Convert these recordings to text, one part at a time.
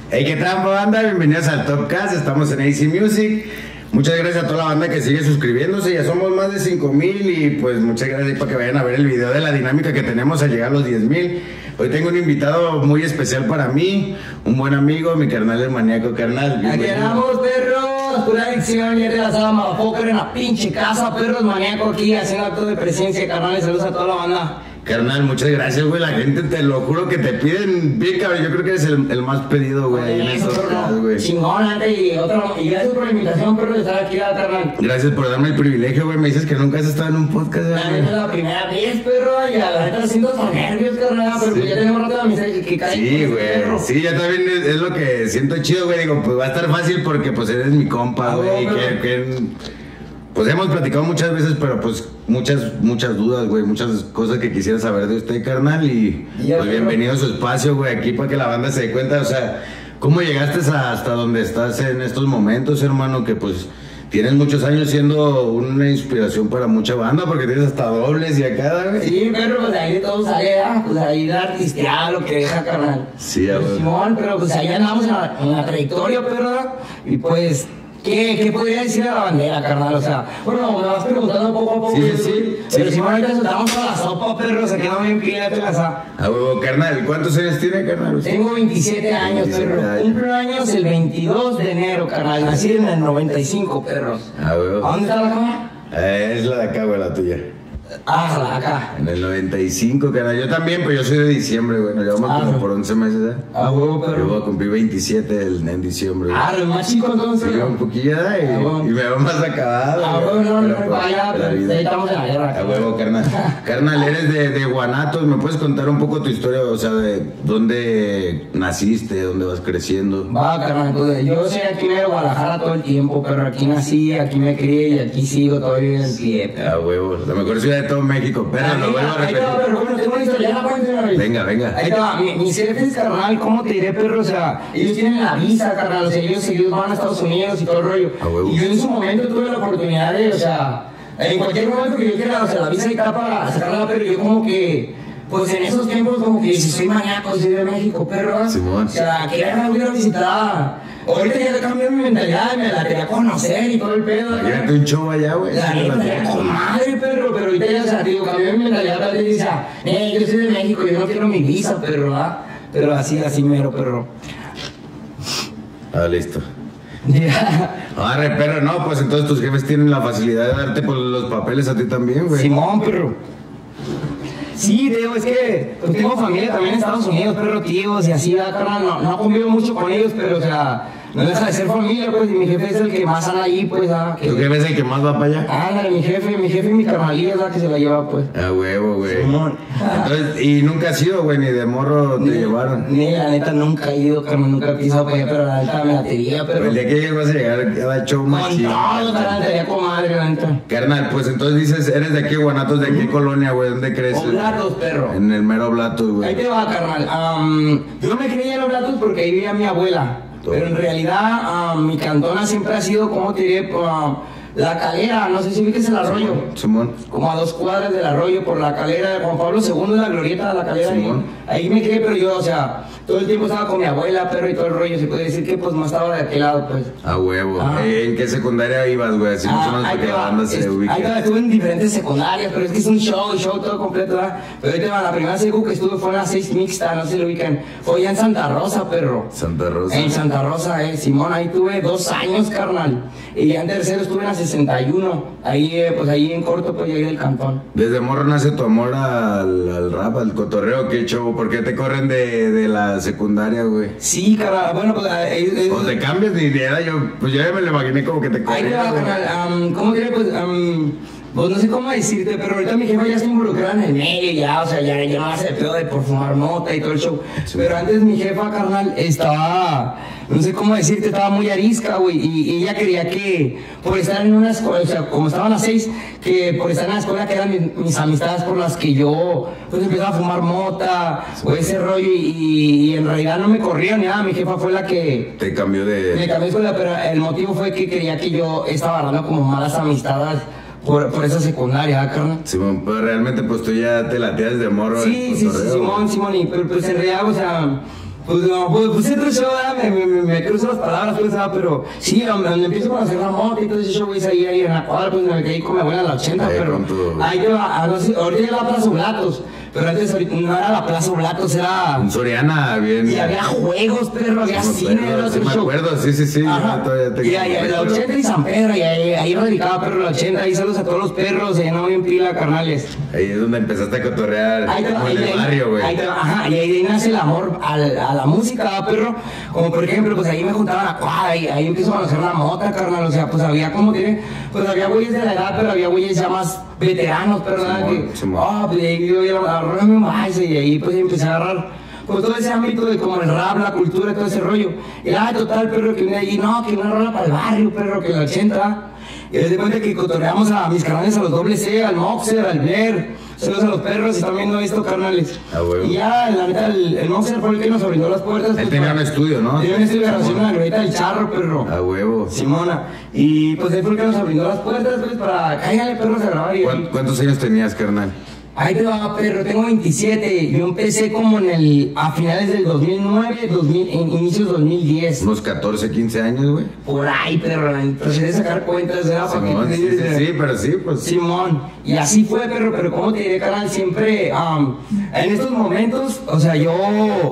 Hey, ¿qué trampa, banda? Bienvenidos al Topcast, estamos en AC Music. Muchas gracias a toda la banda que sigue suscribiéndose, ya somos más de 5,000 y pues muchas gracias para que vayan a ver el video de la dinámica que tenemos al llegar a los 10,000. Hoy tengo un invitado muy especial para mí, un buen amigo, mi carnal el maníaco, carnal. Aquí andamos, perros, pura adicción, ya te la sabes, motherfucker, en la pinche casa, perros, maníaco aquí, haciendo acto de presencia, carnales, saludos a toda la banda. Carnal, muchas gracias, güey. La gente, te lo juro que te piden bien, cabrón. Yo creo que eres el más pedido, güey, ahí en estos casos, güey. Chingón, antes y gracias por la invitación, perro, de estar aquí, carnal. Gracias por darme el privilegio, güey. Me dices que nunca has estado en un podcast, güey. La neta es la primera vez, perro, y a la neta siento tan nervios, carnal, pero pues ya tenemos rato de amistad que cae. Sí, güey. Sí, yo también es lo que siento chido, güey. Digo, pues va a estar fácil porque pues eres mi compa, güey. Pues hemos platicado muchas veces, pero pues muchas dudas, güey, muchas cosas que quisiera saber de usted, carnal, y pues bienvenido a su espacio, güey, aquí para que la banda se dé cuenta, o sea, ¿cómo llegaste hasta donde estás en estos momentos, hermano? Que pues tienes muchos años siendo una inspiración para mucha banda, porque tienes hasta dobles y acá, güey. Sí, perro, pues ahí de todo sale, pues ahí de artistear lo que deja, carnal. Sí, güey. Simón, pero pues ahí andamos en la trayectoria, perro, y pues... ¿Qué podría decir a la bandera, carnal? O sea, bueno, me vas preguntando poco a poco. Sí. Pero si ahorita soltamos toda la sopa, perro, se quedó bien pila, te la sa. A huevo, carnal, ¿cuántos años tiene, carnal? Tengo 27 años, 27 perro. Cumplo años el 22 de enero, carnal. Nací en el 95, perros. A huevo. ¿A dónde está la cama? Es la de acá, güey, la tuya. Ah, acá. En el 95, carnal. Yo también, pero yo soy de diciembre, güey. Nos llevamos como por 11 meses, ¿eh? Ah, huevo, perro. Yo voy a cumplir 27 en diciembre. Ah, lo más chico entonces. Sí, un poquillo, y me veo más acabado. Ah, huevo, no, vaya, pero ahí estamos en la guerra. A huevo, carnal. Carnal, eres de Guanatos. ¿Me puedes contar un poco tu historia? O sea, de dónde naciste, dónde vas creciendo. Va, carnal, pues yo soy aquí de Guadalajara todo el tiempo, pero aquí nací, aquí me crié y aquí sigo todavía en pie. A huevo, la mejor ciudad de todo México, pero lo vuelvo a repetir. Pero bueno, tengo una historia, ya la cuento una vez. Venga. Ahí está, mis jefes, carnal, ¿cómo te diré, perro? O sea, ellos tienen la visa, carnal, o sea, ellos van a Estados Unidos y todo el rollo. Y yo en su momento tuve la oportunidad de, o sea, en cualquier momento que yo quiera, o sea, la visa está para sacarla, pero yo como que... Pues en esos tiempos como que si soy maníaco, soy de México, perro. Simón. O sea, quería ir a visitar. Ahorita ya cambió mi mentalidad, me la quería conocer y todo el pedo. Llévate un show allá, güey. La neta, con madre, perro, pero ahorita ya, o sea, digo, cambió mi mentalidad, tal vez decía, yo soy de México, yo no quiero mi visa, perro, ¿ah? Pero así mero, perro. Ah, listo. Arre, perro, no, pues entonces tus jefes tienen la facilidad de darte pues, los papeles a ti también, güey. Simón, perro. Sí, digo, es que pues, tengo familia también en Estados Unidos, perro, tíos y así, carnal, no convivo mucho con ellos, pero o sea, no deja de ser familia, pues, y mi jefe es el que más anda ahí, pues, ¿Tu jefe es el que más va para allá? Ándale, mi jefe y mi carnalilla es la que se la lleva, pues. A huevo, güey. Simón. Entonces, y nunca has ido, güey, ni de morro te llevaron. Ni la neta nunca he ido, carnal, nunca he pisado para allá, pero la neta me la tenía, pero... El día que llegues vas a llegar cada show más Con chido. todo, carnal, tenía comadre, la neta. Carnal, pues entonces dices, eres de aquí, Guanatos, ¿de qué colonia, güey? ¿Dónde creces? Oblatos, perro. En el mero Oblatos, Ahí güey. te va, carnal. Yo me crié en Oblatos porque ahí vivía mi abuela. Pero en realidad, mi cantona siempre ha sido, ¿cómo te diré? La Calera, no sé si viste el arroyo. Simón. Como a 2 cuadras del arroyo, por la Calera de Juan Pablo II, la glorieta de la Calera. Simón. Ahí me crié, pero yo, o sea, todo el tiempo estaba con mi abuela, perro, y todo el rollo. Se puede decir que, pues, no estaba de aquel lado, pues. A huevo. Ah. ¿En qué secundaria ibas, güey? Así más o menos ahí porque te la va. banda se ubica. Ahí te va, estuve en diferentes secundarias, pero es que es un show todo completo, ¿verdad? Pero ahí te va, la primera secu que estuve fue en la 6 mixta, no se lo ubican. Fue allá en Santa Rosa, perro. Santa Rosa. En Santa Rosa, Simón, ahí tuve 2 años, carnal. Y ya en tercero estuve en la 61. Ahí, pues ahí en corto, pues ahí del cantón. Desde morro nace tu amor al rap, al cotorreo, qué show. ¿Por qué te corren de la secundaria, güey? Sí, carnal, bueno, pues... O te cambias de idea, yo ya me lo imaginé como que te ahí te va, corren. carnal, ¿cómo diré? Pues no sé cómo decirte, pero ahorita mi jefa ya está involucrada en el medio, ya, o sea, ya no hace pedo de por fumar mota y todo el show. Sí. Pero antes mi jefa, carnal, estaba, no sé cómo decirte, estaba muy arisca, güey, y ella quería que, por estar en una escuela, o sea, como estaban las 6, que por estar en la escuela que eran mis amistades por las que yo, pues empezaba a fumar mota, o ese rollo, y en realidad no me corrieron ni nada, mi jefa fue la que... Te cambió de... Me cambió de escuela, pero el motivo fue que quería que yo estaba agarrando como malas amistades por esa secundaria, carnal. Simón, pero realmente pues tú ya te lateas de morro. Sí, Simón, y pues en realidad, o sea, Pues no, pues otro show, me cruzo las palabras, pues, pero sí, donde empiezo a conocer la moto y todo ese show, güey, ahí en la cuadra, pues me quedé con mi abuela en la 80, pero ahí te va, no sé, ahorita ya la Plaza Oblatos, pero antes no era la Plaza Oblatos, era... En Soriana, bien. Y había juegos, perro, había cine, era otro me show. acuerdo, sí, Ajá. Y ahí en la 80 y San Pedro, y ahí radicaba, perro, la 80, ahí saludos a todos los perros, se llenaba bien pila, carnales. Ahí es donde empezaste a cotorrear, como en el barrio, güey. Ajá, y ahí nace el amor a la música, perro. Como por ejemplo, pues ahí me juntaban a cuadra, y ahí empiezo a conocer la mota, carnal. O sea, pues había como tiene, pues había güeyes de la edad, pero había güeyes ya más veteranos, pero nada que, pues ahí yo agarré mi base, y ahí pues empecé a agarrar pues todo ese ámbito de como el rap, la cultura, todo ese rollo. Y total, perro, que ahí, no, que una rola para el barrio, perro, que en el 80. Y desde cuenta que cotorreamos a mis canales, a los doble C, al Moxer, al Blair, saludos a los perros, y están viendo esto, carnales. Y ya, la neta, el Moxer fue el que nos abrió las puertas. Él tenía un estudio, ¿no? Tenía un estudio de grabación en la glorieta del Charro, perro. A huevo. Simona. Y pues él fue el que nos abrió las puertas, pues, para cállale, perros, a grabar. ¿Cuántos años tenías, carnal? Ahí te va, perro, tengo 27. Yo empecé como a finales del 2009, inicios 2010. Unos 14, 15 años, güey. Por ahí, perro, procedí de sacar cuentas, ¿verdad? Simón, sí, pero sí, pues. Simón, y así fue, perro, pero como te diré, canal, siempre, en estos momentos, o sea, yo,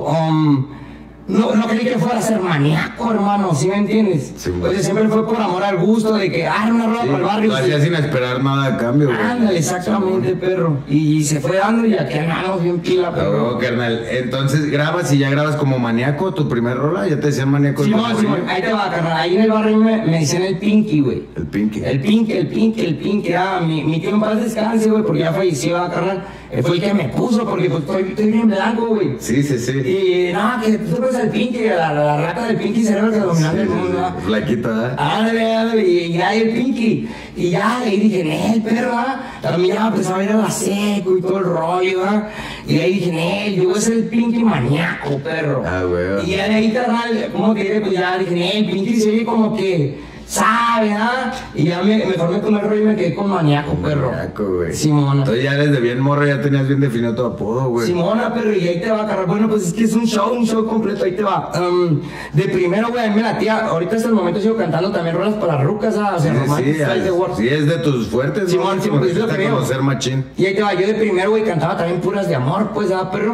no creí que fuera a ser maníaco, hermano, ¿sí me entiendes? Sí, pues siempre fue por amor al gusto, de que, una rola para el barrio. Lo hacía sin esperar nada a cambio, güey. Ándale, exactamente, perro. Y se fue dando y aquí andamos bien pila, perro. No, carnal. Entonces grabas y ya grabas como maníaco tu primer rola, ya te decían maníaco. Sí, ahí te va, carnal. Ahí en el barrio me decían el Pinky, güey. El Pinky. El Pinky. Mi tío en paz descanse, güey, porque ya falleció, carnal. Fue el que me puso, porque pues estoy bien blanco, güey. Sí. Y nada, que tú ves al Pinky, la rata del Pinky cerebro que dominaba el mundo, ¿verdad? Flaquita, ¿verdad? Ándale, y ya el Pinky. Y ya le dije, el perro, ¿verdad? También ya empezó a ir a la seco y todo el rollo, ¿verdad? Y ahí dije, yo voy a ser el Pinky maníaco, perro. Güey. Y ya de ahí, carnal, ¿cómo te diré? Pues ya dije, el Pinky se oye como que sabe, ¿ah? Y ya mejor me tomé el rollo y me quedé con maníaco, perro. Maníaco, güey. Simona. Entonces ya desde bien morro ya tenías bien definido tu apodo, güey. Simona, perro, y ahí te va, carnal. Bueno, pues es que es un show completo, ahí te va. De primero, güey, a mí me latía, ahorita hasta el momento sigo cantando también rolas para las rucas, ¿ah? O sea, sí, es de tus fuertes, Simón, ¿no? sí, pues es lo que veo. Conocer machín. Y ahí te va, yo de primero, güey, cantaba también puras de amor, pues, ¿ah, perro?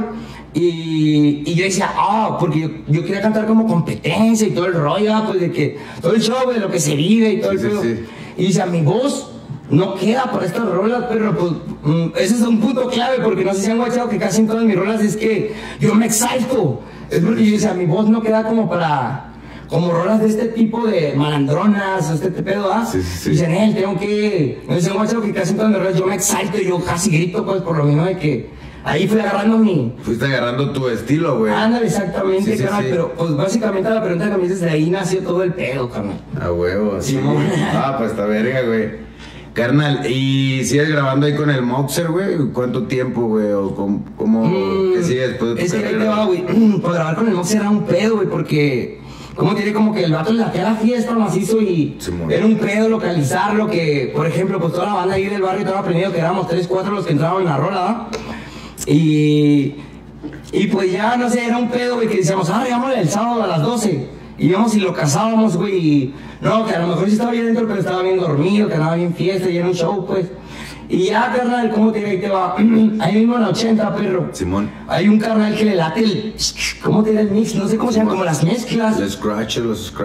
Y yo decía, porque yo quería cantar como competencia y todo el rollo, pues de que todo el show, de lo que se vive y todo el pedo. Y dice, mi voz no queda para estas rolas, pero pues ese es un punto clave, porque no sé si han guachado que casi en todas mis rolas es que yo me exalto. Es porque yo decía, mi voz no queda como rolas de este tipo de malandronas, este pedo, ¿ah? Sí. Dicen, tengo que, no sé si han guachado que casi en todas mis rolas yo me exalto y yo casi grito, pues por lo mismo de que ahí fui agarrando Fuiste agarrando tu estilo, güey. Ándale, exactamente, carnal. Sí. Pero, pues, básicamente la pregunta que me dices, de ahí nació todo el pedo, carnal. A huevo, sí. Pues está verga, güey. Carnal, ¿y sigues grabando ahí con el Moxer, güey? ¿Cuánto tiempo, güey? ¿O cómo que sigues después de tu carrera? Es que ahí te va, güey. Pues grabar con el Moxer era un pedo, güey, porque... ¿Cómo tiene? Como que el vato le hacía la fiesta macizo y era un pedo localizarlo, que, por ejemplo, pues toda la banda ahí del barrio estaba aprendido que éramos 3, 4 los que entraban en la rola, ¿no? Y pues ya, no sé, era un pedo, güey, que decíamos, llamémosle el sábado a las 12. Y íbamos y lo cazábamos, güey, y no, que a lo mejor sí estaba bien dentro, pero estaba bien dormido, que andaba bien fiesta y era un show, pues. Y ya, carnal, ¿cómo te ahí te va? Ahí mismo en la 80, perro. Simón. Hay un carnal que le late ¿cómo te da el mix? No sé cómo se llama, como las mezclas. Los scratch.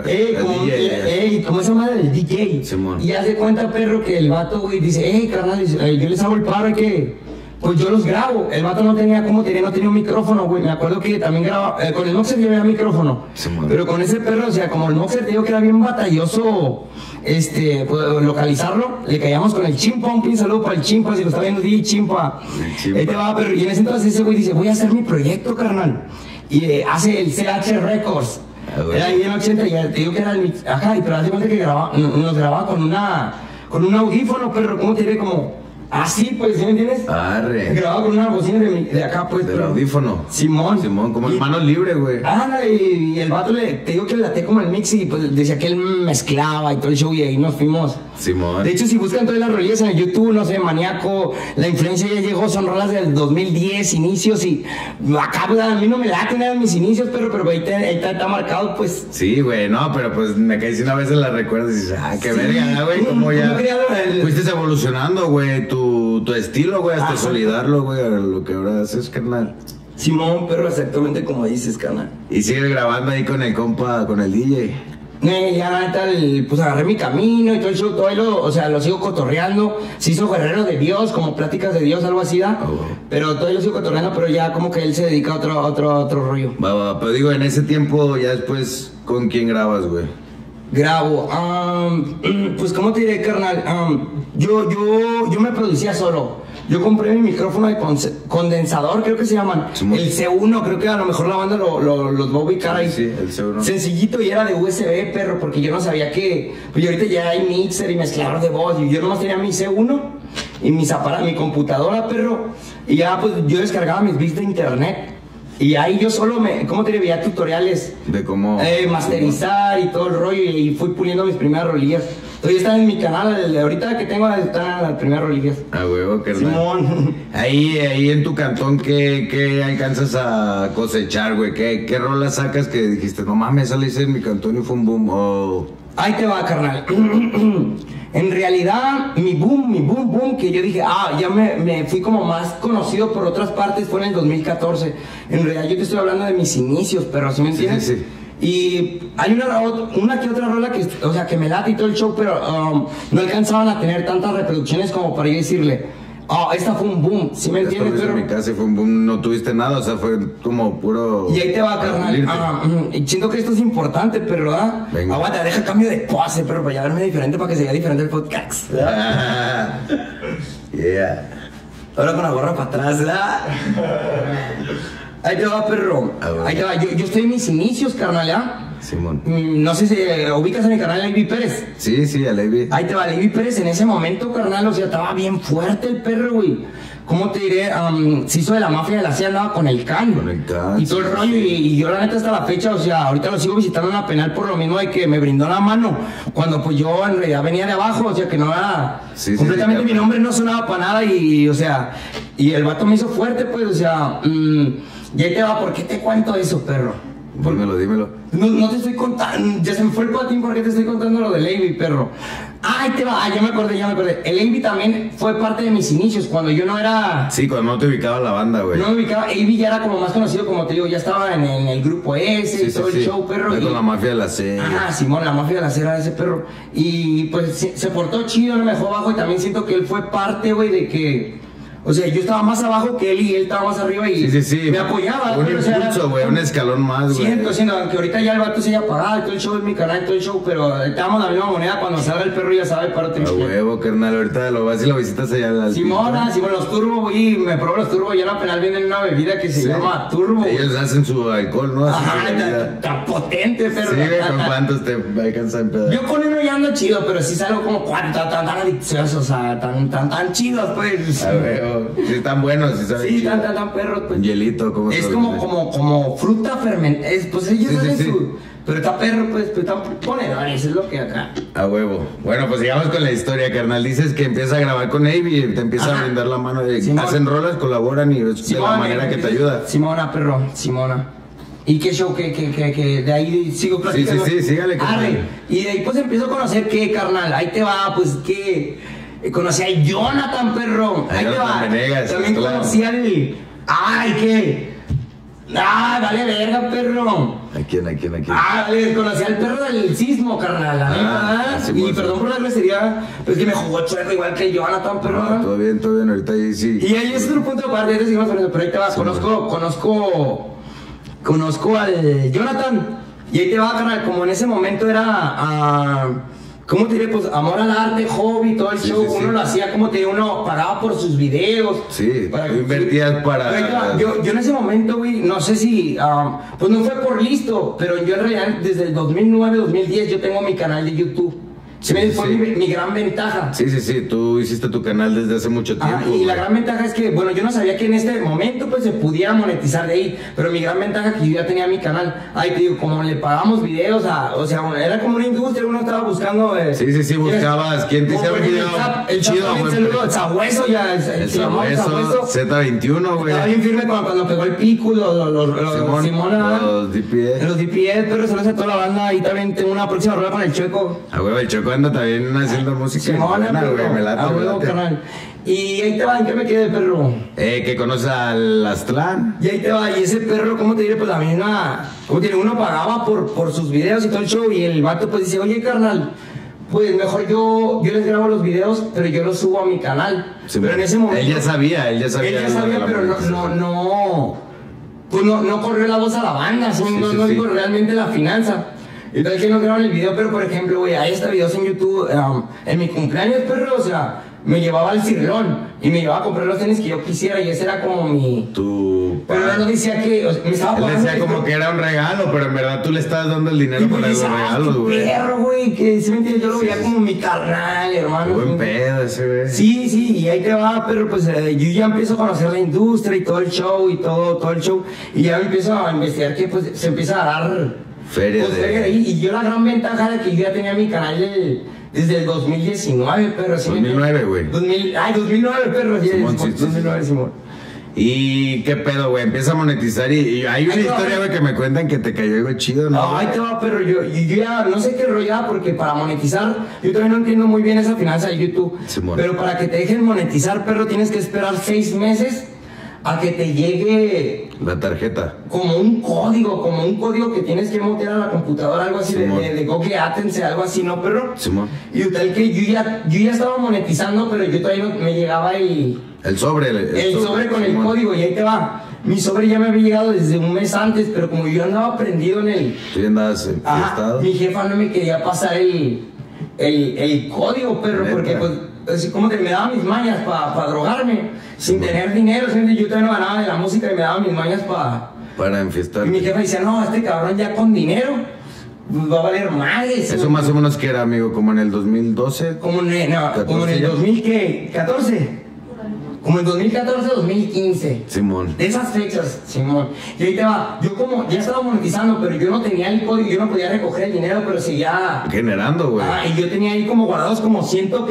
¿Cómo se llama el DJ? Simón. Y hace cuenta, perro, que el vato, güey, dice, carnal, yo les hago el paro que... Pues yo los grabo. El vato no tenía no tenía un micrófono, güey. Me acuerdo que también grababa. Con el Moxer yo había micrófono. Pero con ese perro, o sea, como el Moxer te digo que era bien batalloso, pues, localizarlo, le caíamos con el Chimpa. Un saludo para el Chimpa, si lo está viendo, DJ Chimpa. Ahí te va, pero y en ese entonces ese güey dice, voy a hacer mi proyecto, carnal. Y hace el CH Records. Era ahí en 80, y te digo que era el mix. Ajá, pero hace cuenta que nos grababa con un audífono, perro. ¿Cómo te diré? Como... Así, pues, ¿sí me entiendes? Grababa con una bocina de acá, pues. Del audífono. Simón, como en mano libre, güey. Y el vato te digo que le laté como el mix y pues decía que él mezclaba y todo el show y ahí nos fuimos Simón. De hecho, si buscan todas las rolillas en el YouTube, no sé, Maníaco, La Influencia ya llegó, son rolas del 2010, inicios, y acá, pues, a mí no me laten, eran mis inicios, pero ahí está marcado, pues. Sí, güey, no, pero pues me caí si una vez la recuerdas y dices, qué verga, güey, como ya fuiste evolucionando, güey, tu estilo, güey, hasta consolidarlo, güey, a lo que ahora haces, carnal. Simón, pero exactamente como dices, carnal. Y sigues grabando ahí con el compa, con el DJ. Ya la neta, pues agarré mi camino y todo el show, todo ahí lo sigo cotorreando. Se hizo guerrero de Dios, como pláticas de Dios, algo así, ¿da? Pero todo ahí lo sigo cotorreando, pero ya como que él se dedica a otro rollo. Pero digo, en ese tiempo, ya después, ¿con quién grabas, güey? Grabo, pues ¿cómo te diré, carnal? Yo me producía solo. Yo compré mi micrófono de condensador, creo que se llaman. El C1, creo que a lo mejor la banda los va a ubicar ahí. Sí, el C1. Sencillito y era de USB, perro, porque yo no sabía que... Pues ahorita ya hay mixer y mezclador de voz. Y yo nomás tenía mi C1 y mi computadora, perro. Y ya pues yo descargaba mis beats de internet. Y ahí yo solo ¿cómo te veía tutoriales? De cómo... masterizar y todo el rollo, y fui puliendo mis primeras rolillas. Entonces están en mi canal, ahorita que tengo están las primeras rolillas. Huevo, carnal. Simón. Ahí en tu cantón, ¿qué alcanzas a cosechar, güey? ¿Qué rolas sacas que dijiste, no mames, esa la hice en mi cantón y fue un boom? Ahí te va, carnal. En realidad, mi boom, que yo dije, ya me fui como más conocido por otras partes, fue en el 2014. En realidad, yo te estoy hablando de mis inicios, pero ¿sí me entiendes? Sí. Y hay una que otra rola que me late y todo el show, pero no alcanzaban a tener tantas reproducciones como para yo decirle, esta fue un boom, ¿sí me entiendes? Pero en mi casa fue un boom, no tuviste nada, o sea, fue como puro... Y ahí te va, carnal. Siento que esto es importante, pero ¿verdad? Venga. Aguanta, deja cambio de pose, pero para ya verme diferente, para que se vea diferente el podcast, ¿verdad? Yeah. Ahora con la gorra para atrás, ¿verdad? Ahí te va, perro. Ahí te va. Yo estoy en mis inicios, carnal, ¿ya? Simón. No sé si ubicas en mi canal a Levi Pérez. Sí, a Levi. Ahí te va, Levi Pérez en ese momento, carnal, o sea, estaba bien fuerte el perro, güey. ¿Cómo te diré? Se hizo de la mafia de la CIA, andaba con el Can. Y todo el rollo, y yo la neta hasta la fecha, o sea, ahorita lo sigo visitando en la penal por lo mismo de que me brindó la mano. Cuando pues yo en realidad venía de abajo, o sea, que no era... completamente mi nombre no sonaba para nada y, o sea, y el vato me hizo fuerte, pues, o sea... y ahí te va, ¿por qué te cuento eso, perro? Dímelo. No te estoy contando, ya se me fue el patín porque te estoy contando lo de Levi, perro. Ahí te va, ya me acordé. El Levi también fue parte de mis inicios, cuando yo no era... Sí, cuando no te ubicaba la banda, güey. No me ubicaba, Levi ya era como más conocido, como te digo, ya estaba en el grupo ese y todo el show, perro. Con la mafia de la C. Simón, la mafia de la C era ese perro. Y pues se portó chido, no me dejó abajo, y también siento que él fue parte, güey, de que... O sea, yo estaba más abajo que él y él estaba más arriba y me apoyaba. Un impulso, güey, un escalón más, güey. Siento, aunque ahorita ya el vato se haya apagado y todo el show es mi canal, todo el show, pero estábamos la misma moneda. Cuando salga el perro ya sabe, párate. A huevo, carnal, ahorita lo vas y lo visitas allá al... Simón, los Turbo, güey, me probó los Turbo, ya en la penal venden una bebida que se llama Turbo. Ellos hacen su alcohol, ¿no? Tan potente, perro. Sí, güey, ¿con cuántos te alcanzan en pedo? Yo con uno ya ando chido, pero sí salgo como tan adicioso, o sea, tan chidos, pues. A huevo, sí están buenos, sí saben. Sí, tan perros, pues. Un hielito, ¿cómo es como fruta fermentada, pues ellos hacen su... Pero está perro, pues están ponedores, es lo que acá. A huevo. Bueno, pues sigamos con la historia, carnal. Dices que empieza a grabar con Abe y te empieza a brindar la mano. Hacen rolas, colaboran y es de la manera que te ayuda. Simona, perro, Simona. ¿Y qué show? Que de ahí sigo platicando. Sí, sígale, carnal. Y de ahí pues empiezo a conocer que, carnal, ahí te va, pues que... Conocí a Jonathan, perro. Ahí te va. Venegas, también conocí al... ¡Ay, qué! Dale verga, perro. ¿A quién? Conocí al perro del sismo, carnal. Y perdón por la grosería, pero es que me jugó chueco igual que Jonathan, perro. Todo bien, ahorita ahí sí. Y ahí es otro punto de aparte, te seguimos poniendo, pero ahí te va, conozco al Jonathan. Y ahí te va, carnal, como en ese momento era... ¿Cómo te diré? Pues amor al arte, hobby, todo el show. Uno lo hacía, como te digo, uno pagaba por sus videos. Sí, invertías para... Yo en ese momento, güey, no sé si... pues no fue por listo, pero yo en realidad desde el 2009, 2010 yo tengo mi canal de YouTube. Sí, fue mi gran ventaja. Sí, tú hiciste tu canal desde hace mucho tiempo. Y la gran ventaja es que, bueno, yo no sabía que en este momento pues se pudiera monetizar de ahí, pero mi gran ventaja es que yo ya tenía mi canal. Ahí te digo, como le pagamos videos o sea, bueno, era como una industria, uno estaba buscando... sí, buscabas, ¿quién te hiciera un video chido, güey? El Sabueso ya, el Sabueso, Z21, güey. Estaba bien firme cuando pegó el pico, Simona, los DPS. Los DPS, pero se lo hace toda la banda, ahí también tengo una próxima rueda con el Chueco. Güey, el Chueco anda también haciendo música. Simona, güey, me late. Canal. Y ahí te va, ¿en qué me quedé, perro? Que conoces al Aztlán. Y ahí te va, y ese perro, ¿cómo te diré? Pues la misma, como tiene, uno pagaba por sus videos y todo el show, y el vato pues dice, oye, carnal, pues mejor yo les grabo los videos, pero yo los subo a mi canal. Sí, pero en ese momento... Él ya sabía, pero no corrió la voz a la banda, no digo realmente la finanza. Y tal que no graban el video, pero por ejemplo, güey, hay hasta videos en YouTube, en mi cumpleaños, perro, o sea, me llevaba al Cirlón y me llevaba a comprar los tenis que yo quisiera y ese era como mi... Pero él no decía que, o sea, me estaba pagando... Él decía como que era un regalo, pero en verdad tú le estabas dando el dinero para los regalos, güey. Perro, güey, que si me entiendes, yo lo veía como mi carnal, hermano. Qué buen pedo ese, güey. Sí, y ahí te va, pero pues yo ya empiezo a conocer la industria y todo el show y todo el show, y ya me empiezo a investigar que pues se empieza a dar... Feria de ahí, y yo la gran ventaja de que yo ya tenía mi canal desde el 2019, pero así 2009, güey. 2009, perro, Simón, sí, 2009, Simón. ¿Y qué pedo, güey? Empieza a monetizar y hay una historia, güey, que me cuentan que te cayó algo chido, ¿no? No, ahí te va, pero yo ya no sé qué rollo, porque para monetizar, yo todavía no entiendo muy bien esa finanza de YouTube. Simón. Pero para que te dejen monetizar, perro, tienes que esperar 6 meses a que te llegue la tarjeta, como un código que tienes que meter a la computadora, algo así de Google AdSense, algo así, ¿no, perro? Simón. Y tal que yo ya estaba monetizando, pero yo todavía no me llegaba el sobre con el código, y ahí te va. Mi sobre ya me había llegado desde un mes antes, pero como yo andaba prendido en el... ¿Tú ya andabas enfiestado? Mi jefa no me quería pasar el código, perro, porque pues... Así como que me daba mis mañas para drogarme, sin tener dinero, yo todavía no ganaba de la música y me daba mis mañas para enfiestar. Y mi jefa decía, no, este cabrón ya con dinero va a valer madres. Eso más o menos que era, amigo, como en el 2012. Como en el 2014. Como en 2014, 2015. Simón. De esas fechas, Simón. Y ahí te va. Yo como ya estaba monetizando, pero yo no tenía el código, yo no podía recoger el dinero, pero seguía generando, güey. Y yo tenía ahí como guardados como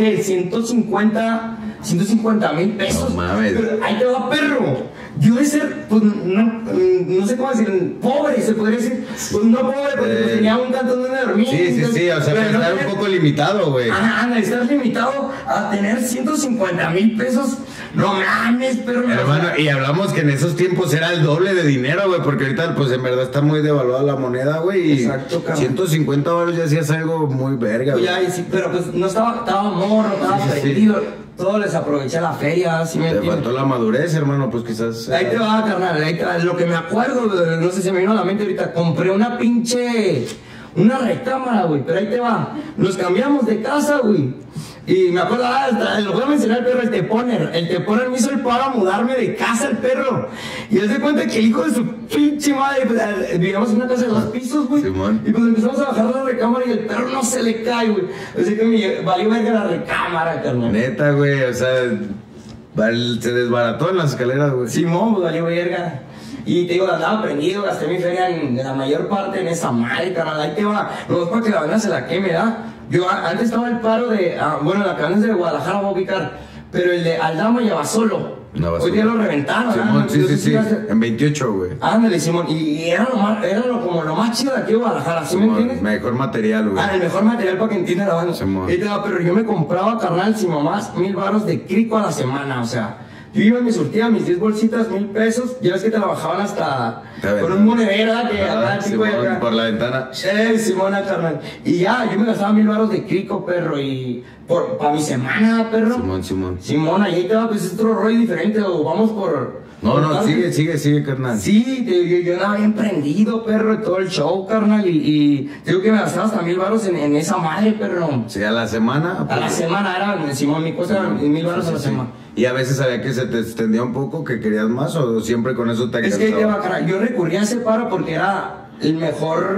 150 $150,000 pesos. No mames. Pero ahí te va, perro. Yo de ser, pues, no sé cómo decir, pobre, se podría decir. Pues no pobre, porque pues, tenía un cantón donde dormir. Sí, o sea, pero estar un poco limitado, güey. Estás limitado a tener $150,000 pesos. No mames, perro. Hermano, y hablamos que en esos tiempos era el doble de dinero, güey, porque ahorita, pues, en verdad está muy devaluada la moneda, güey. Exacto, cabrón. 150 baros ya hacías algo muy verga, güey. Ya, sí, pero pues no estaba morro, estaba perdido. Todo les aproveché la feria, ¿sí me entiendes? Te faltó la madurez, hermano, pues quizás... Ahí te va, carnal, ahí te va. Lo que me acuerdo, no sé si me vino a la mente ahorita, compré una recámara, güey, pero ahí te va. Nos cambiamos de casa, güey. Y me acuerdo, lo voy a mencionar, perro, el Teponer. El Teponer me hizo el paro a mudarme de casa, el perro. Y él se cuenta que el hijo de su pinche madre, pues, vivíamos en una casa de 2 pisos, güey. Y pues empezamos a bajar la recámara y el perro no se le cae, güey. Así que me valió verga la recámara, carnal. Neta, güey, o sea, se desbarató en las escaleras, güey. Simón, pues valió verga. Y te digo, andaba prendido, gasté mi feria en la mayor parte en esa madre, carnal. Ahí te va. No es para que la banda se la queme, ¿verdad? Yo antes estaba el paro de, la cadena de Guadalajara va a ubicar, pero el de Aldama ya va solo. Hoy día lo reventaron, Simón, sí. En 28, güey. Ándale, Simón. Y era como lo más chido de aquí de Guadalajara, ¿sí me entiendes? Mejor material, güey. El mejor material para que entienda la banda. Simón. Pero yo me compraba, carnal, si mamás, 1,000 baros de crico a la semana, o sea. Yo iba y me surtía mis 10 bolsitas, 1,000 pesos. Ya ves que te la bajaban hasta con un monedero que acá, tipo de acá. Por la ventana. Simona, carnal. Y ya, yo me gastaba 1,000 baros de crico, perro. Y para mi semana, perro. Simona, y ahí te va, pues es otro rollo diferente. O vamos por. No, sigue, carnal. Sí, yo andaba bien prendido, perro, y todo el show, carnal. Y digo que me gastaba hasta 1,000 baros en esa madre, perro. Sí, a la semana. A la semana era, Simón, mi cosa era 1,000 baros a la semana. Y a veces sabía que se te extendía un poco, que querías más, o siempre con eso te alcanzaba. Es que yo recurría a ese paro porque era el mejor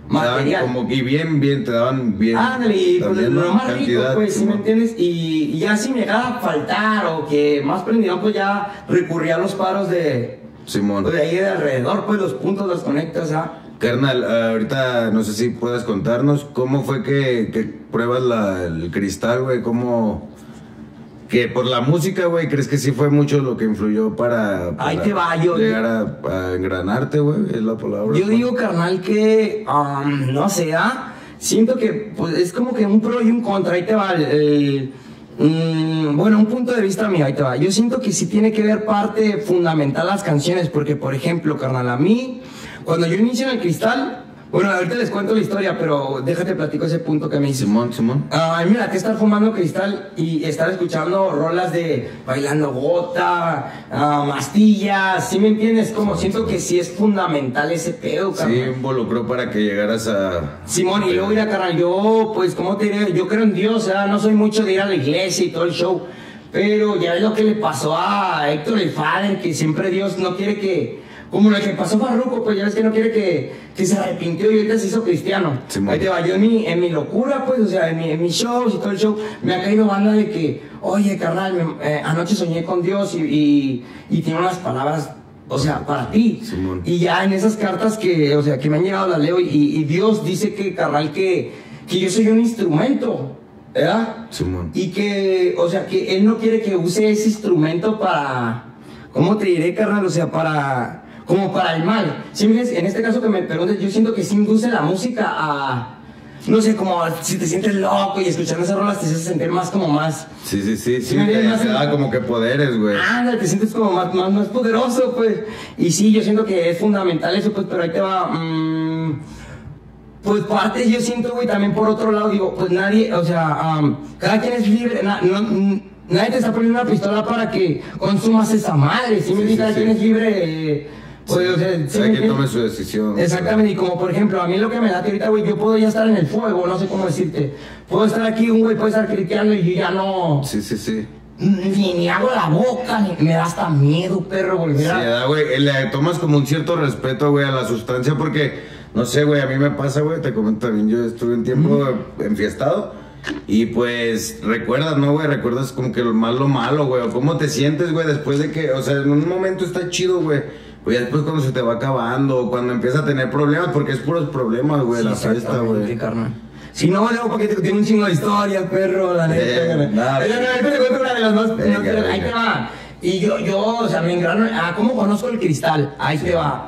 material. Como que bien, te daban bien. Ándale, y pues también, lo ¿no? más rico, Cantidad, pues, ¿sí me Simón. entiendes? Y ya si me llegaba a faltar o que más prendido, pues ya recurría a los paros Simón. pues, de ahí de alrededor, pues los puntos los conectas, ¿ah? Carnal, ahorita no sé si puedas contarnos cómo fue que pruebas el cristal, güey, cómo... Que por la música, güey, ¿crees que sí fue mucho lo que influyó para Ahí te va, yo... llegar a engranarte, güey? Es la palabra. Yo digo, carnal, que, no sé, siento que pues, es como que un pro y un contra, ahí te va bueno, un punto de vista mío, ahí te va. Yo siento que sí tiene que ver parte fundamental las canciones, porque, por ejemplo, carnal, a mí, cuando yo inicio en el cristal, bueno, ahorita les cuento la historia, pero déjate platico ese punto que me dices. Simón. Mira, que estar fumando cristal y estar escuchando rolas de Bailando Gota, Mastillas, ¿sí me entiendes? Como siento que sí es fundamental ese pedo, carnal. Sí, involucró para que llegaras a... Simón, y luego mira, carnal, yo, pues, ¿cómo te diré? Yo creo en Dios, no soy mucho de ir a la iglesia y todo el show, pero ya ves lo que le pasó a Héctor el Father, que siempre Dios no quiere que... Como lo que pasó a Farruko, pues ya ves que no quiere que se arrepintió y ahorita se hizo cristiano. Simón. Ahí te va, yo en mi locura, pues, o sea, en mis shows y todo el show, me ha caído banda de que, oye, carnal, anoche soñé con Dios y tiene unas palabras, o sea, para ti. Simón. Y ya en esas cartas que, o sea, que me han llegado, las leo y Dios dice que, carnal, que yo soy un instrumento, ¿verdad? Simón. Y que, o sea, que Él no quiere que use ese instrumento para, ¿cómo te diré, carnal? O sea, como para el mal. ¿Sí me entiendes? En este caso que me preguntes, yo siento que sí induce la música a, no sé, como si te sientes loco y escuchando esas rolas te hace sentir más como más... Sí, me entiendes? te da como que poderes, güey. Te sientes como más poderoso, pues. Y sí, yo siento que es fundamental eso, pues, pero ahí te va... pues parte yo siento, güey, también por otro lado, digo, pues nadie, o sea, cada quien es libre, nadie te está poniendo una pistola para que consumas esa madre, ¿sí me entiendes? Cada quien es libre... pues, o sea, ¿sí Cada me quien tome entiendes? su decisión. Exactamente, y como por ejemplo, a mí lo que me late ahorita, güey, yo puedo ya estar en el fuego, no sé cómo decirte. Puedo estar aquí, un güey puede estar criticando y yo ya no... Sí. Ni hago la boca, ni me da hasta miedo, perro, volver Sí, a... güey, le tomas como un cierto respeto, güey, a la sustancia porque, no sé, güey, a mí me pasa, güey, te comento también, yo estuve un tiempo enfiestado y pues recuerdas, ¿no, güey? Recuerdas como que lo malo, güey, o cómo te sientes, güey, después de que, o sea, en un momento está chido, güey. Pues ya después cuando se te va acabando, o cuando empieza a tener problemas, porque es puros problemas, güey, la fiesta, güey. Carnal. Si no, luego porque tiene un chingo de historias, perro, la neta, carnal. Ahorita te cuento una de las más... Venga. Ahí te va. Y yo, o sea, me engrano... ¿Cómo conozco el cristal? Ahí te va.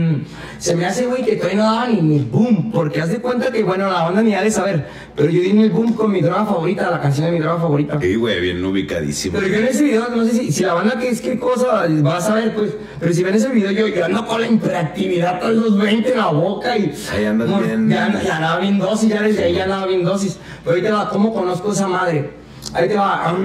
Se me hace, güey, que todavía no daba ni el boom, porque haz de cuenta que, bueno, la banda ni ha de saber, pero yo di el boom con mi droga favorita, la canción de mi droga favorita. Sí, güey, bien ubicadísimo. Pero yo en ese video, no sé si la banda que es qué cosa, vas a ver, pues, pero si ven ese video, yo ando con la hiperactividad a los 20 en la boca y... Ahí andas bien. Ya andaba bien dosis, ya desde ahí ya andaba bien dosis. Pero ahí te va, ¿cómo conozco esa madre? Ahí te va,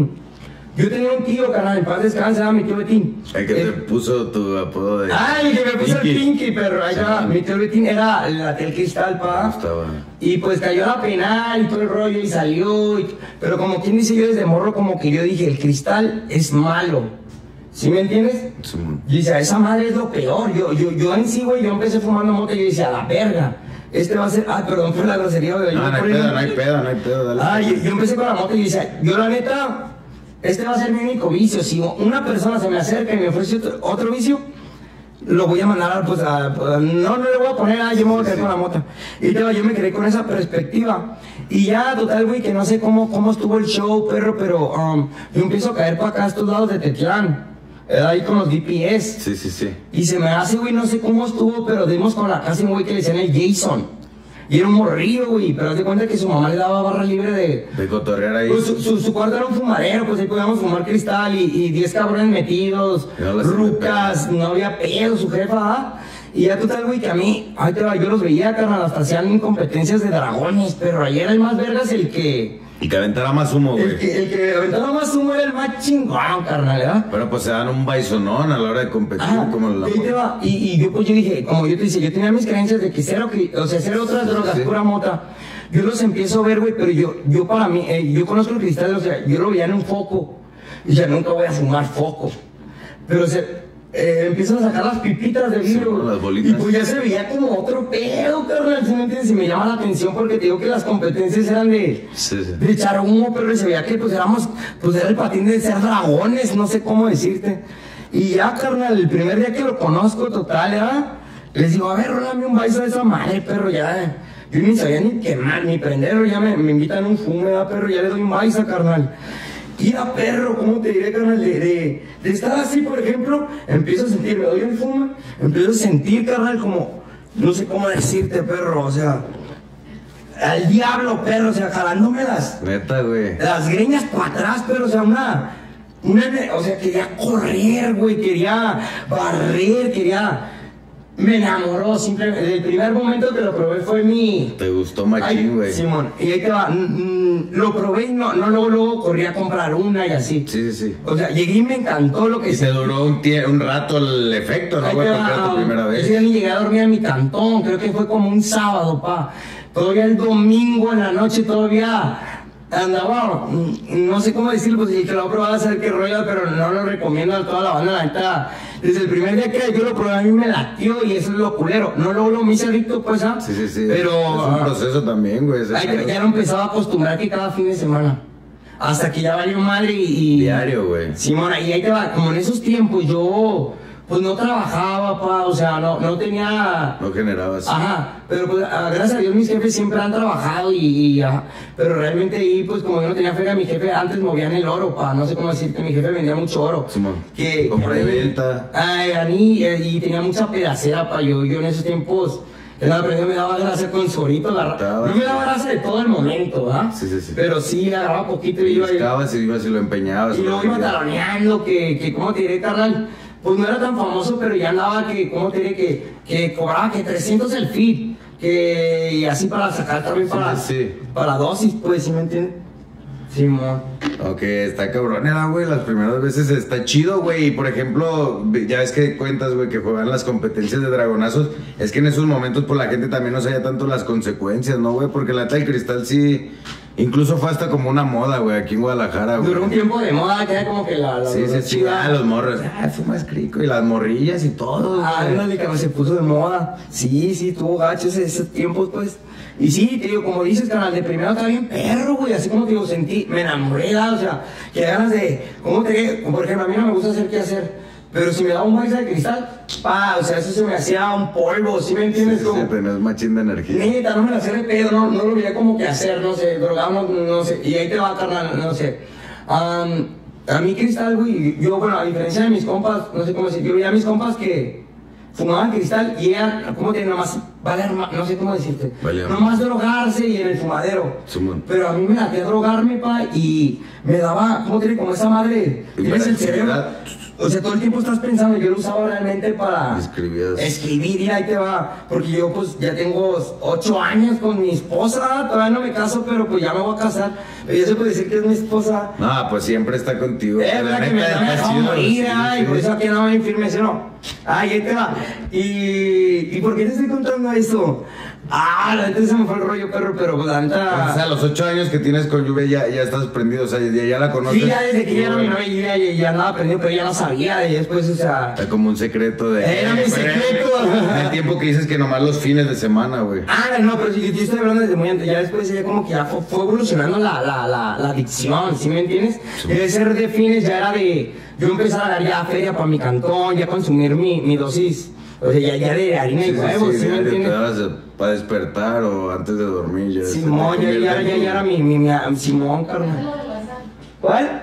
yo tenía un tío, carnal, en paz descanse, era mi tío Betín. El que te puso tu apodo de... El que me puso el Pinky, perro. Ahí va, mi tío Betín era el cristal, pa. Me gustaba. Y pues cayó a la penal y todo el rollo y salió. Pero como quien dice, yo desde morro como que yo dije, el cristal es malo. ¿Sí me entiendes? Sí. Y dice, esa madre es lo peor. Yo en sí, güey, yo empecé fumando mota y yo decía, a la verga. Este va a ser... perdón por la grosería, güey. No hay pedo, dale. Yo empecé con la moto y decía, yo la neta... Este va a ser mi único vicio. Si una persona se me acerca y me ofrece otro vicio, lo voy a mandar pues no le voy a poner, yo me voy a quedar con la moto. Y yo me quedé con esa perspectiva. Y ya, total, güey, que no sé cómo estuvo el show, perro, pero yo empiezo a caer para acá a estos lados de Tetlán. Ahí con los DPS. Sí. Y se me hace, güey, no sé cómo estuvo, pero dimos con la casa de un güey que le decían el Jason. Y era un morrillo, güey, pero haz de cuenta que su mamá le daba barra libre de cotorrear ahí. Pues su cuarto era un fumadero, pues ahí podíamos fumar cristal y 10 cabrones metidos, rucas, no había pedo, su jefa, ¿ah? Y ya total, güey, que a mí, ahí te va, yo los veía, carnal, hasta hacían incompetencias de dragones, pero ayer era el más vergas el que... Y que aventara más humo, güey. El que aventaba más humo era el más chingón, carnal, ¿verdad? Pero pues se dan un baisonón a la hora de competir, como la... Ahí te va, y yo pues yo dije, como yo te decía, yo tenía mis creencias de que cero otras drogas, pura mota. Yo los empiezo a ver, güey, pero yo para mí, yo conozco el cristal, o sea, yo lo veía en un foco. Y ya nunca voy a fumar foco. Pero, o sea, empiezan a sacar las pipitas de vidrio. Sí, las bolitas. Y pues ya se veía como otro pedo, carnal, ¿sí me entiendes? Y me llama la atención porque te digo que las competencias eran de echar humo, pero se veía que pues era el patín de ser dragones, no sé cómo decirte. Y ya, carnal, el primer día que lo conozco, total, ¿ya? Les digo, a ver, rólame un baizo de esa madre, perro, ya. Yo ni sabía ni quemar, ni prender, ya me invitan a un fume, ¿verdad, perro? Ya le doy un baizo, carnal. Y a perro, ¿cómo te diré, carnal? De estar así, por ejemplo, empiezo a sentir, me doy el fume, empiezo a sentir, carnal, como, no sé cómo decirte, perro, o sea, al diablo, perro, o sea, jalándome Neta, güey. Las greñas para atrás, perro, o sea, o sea, quería correr, güey, quería barrer, me enamoró, simplemente. El primer momento que lo probé fue mi... Te gustó machín, güey. Simón, y ahí te va. Lo probé y no luego corrí a comprar una y así. Sí. O sea, llegué y me encantó lo que... Y te duró un rato el efecto, ¿no, güey? Porque era tu primera vez. Yo ni llegué a dormir en mi cantón, creo que fue como un sábado, pa. Todavía el domingo en la noche todavía... andaba, no sé cómo decirlo, pues el que lo ha probado a hacer que rollo, pero no lo recomiendo a toda la banda, la neta. Desde el primer día que yo lo probé a mí me latió y eso es lo culero. No luego me hice adicto, pues, ¿ah? Sí. Pero... es un proceso también, güey. Ya lo empezaba a acostumbrar que cada fin de semana. Hasta que ya valió madre y... Diario, güey. Simona, y ahí te va, como en esos tiempos yo... Pues no trabajaba, pa, o sea, no tenía... No generabas. Ajá, pero pues gracias a Dios mis jefes siempre han trabajado ajá, pero realmente ahí, pues como yo no tenía feria, mi jefe antes movían el oro, pa, no sé cómo decirte, mi jefe vendía mucho oro. Simón, compra y venta. Y tenía mucha pedacera, pa, yo en esos tiempos... En la primera me daba grasa con sorito, no me daba grasa de todo el momento, ¿ah? Sí. Pero sí, agarraba poquito y iba... Buscabas y ibas y lo empeñabas. Y luego iba taloneando, que ¿cómo te diré, carnal? Pues no era tan famoso, pero ya andaba ¿cómo te diré? Que cobraba que 300 el feed, y así para sacar también para dosis, pues, ¿sí me entiendes? Simón. Ok, está cabronera, güey, las primeras veces está chido, güey, y por ejemplo, ya ves que cuentas, güey, que juegan las competencias de dragonazos, es que en esos momentos, pues, la gente también no sabía tanto las consecuencias, ¿no, güey? Porque la neta del cristal sí, incluso fue hasta como una moda, güey, aquí en Guadalajara, güey. Duró un tiempo de moda, que era como que la sí, los morros, fumas crico, y las morrillas y todo, güey. Que se puso de moda, sí, tuvo gachos esos tiempos, pues. Y sí, te digo, como dices, canal, de primero estaba bien perro, güey, así como te digo, me enamoré, o sea, que ganas de, ¿cómo te digo? Por ejemplo, a mí no me gusta hacer qué hacer, pero si me daba un baile de cristal, o sea, eso se me hacía un polvo, ¿sí me entiendes? Sí, tenés machín de energía. Neta, no me la hacía de pedo, no lo veía como que hacer, no sé, drogamos, no sé, y ahí te va, carnal, no sé. A mí cristal, güey, yo, bueno, a diferencia de mis compas, no sé cómo decir, yo veía a mis compas que fumaban cristal y eran, ¿cómo te digo? Nomás, no sé cómo decirte, nomás drogarse y en el fumadero. Pero a mí me latía drogarme, pa, y me daba, ¿cómo te digo? Como esa madre, tienes el cerebro. O sea, todo el tiempo estás pensando, yo lo usaba realmente para escribir y ahí te va. Porque yo pues ya tengo 8 años con mi esposa, todavía no me caso, pero pues ya me voy a casar. Pero ya se puede decir que es mi esposa. No, pues siempre está contigo. Verdad que me dejó morir, y por eso aquí no me infirme, ¿sí no? Ahí te va. ¿Y por qué te estoy contando esto? La neta se me fue el rollo, perro, pero pues la neta... O sea, a los 8 años que tienes con Lluvia ya estás prendido, o sea, ya la conoces. Sí, ya desde que ya era mi novia, ya andaba prendido, pero ya no sabía, y después, o sea... Está como un secreto de... Era mi secreto. En el tiempo que dices que nomás los fines de semana, güey. No, pero sí, yo estoy hablando desde muy antes, ya después ya como que ya fue evolucionando la adicción, ¿sí me entiendes? Debe ser de fines, ya era de... Yo empezar a dar ya feria para mi cantón, ya consumir mi dosis... O sea, ya de harina y huevos, ¿sí me entiendes? Para despertar o antes de dormir ya. Simón, ya era mi Simón, carnal. ¿Cuál?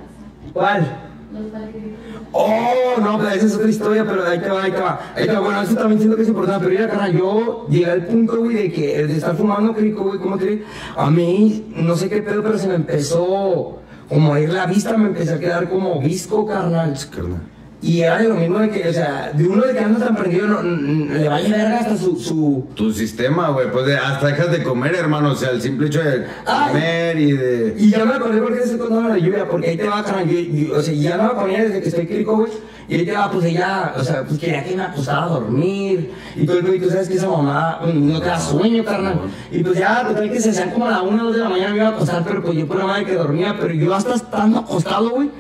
No, pero esa es otra historia, pero ahí te va. Bueno, eso también siento que es importante, pero mira, carnal, yo llegué al punto, güey, de estar fumando crico, güey, ¿cómo te digo? A mí, no sé qué pedo, pero se me empezó como a ir la vista, me empecé a quedar como visco, carnal. Y era de lo mismo de que, o sea, de uno de que anda tan prendido, le vale verga hasta tu sistema, güey, pues hasta dejas de comer, hermano, o sea, el simple hecho de comer y de... Y ya me acordé porque estoy contando la lluvia, porque ahí te va, carnal, o sea, ya no me ponía desde que estoy crico, güey, y ahí te va, pues ella, o sea, pues quería que me acostara a dormir, y todo el güey, tú sabes que esa mamá no te da sueño, carnal, y pues ya, total que se hacían como a la 1 o 2 de la mañana me iba a acostar, pero pues yo por la madre que dormía, pero yo hasta estando acostado, güey,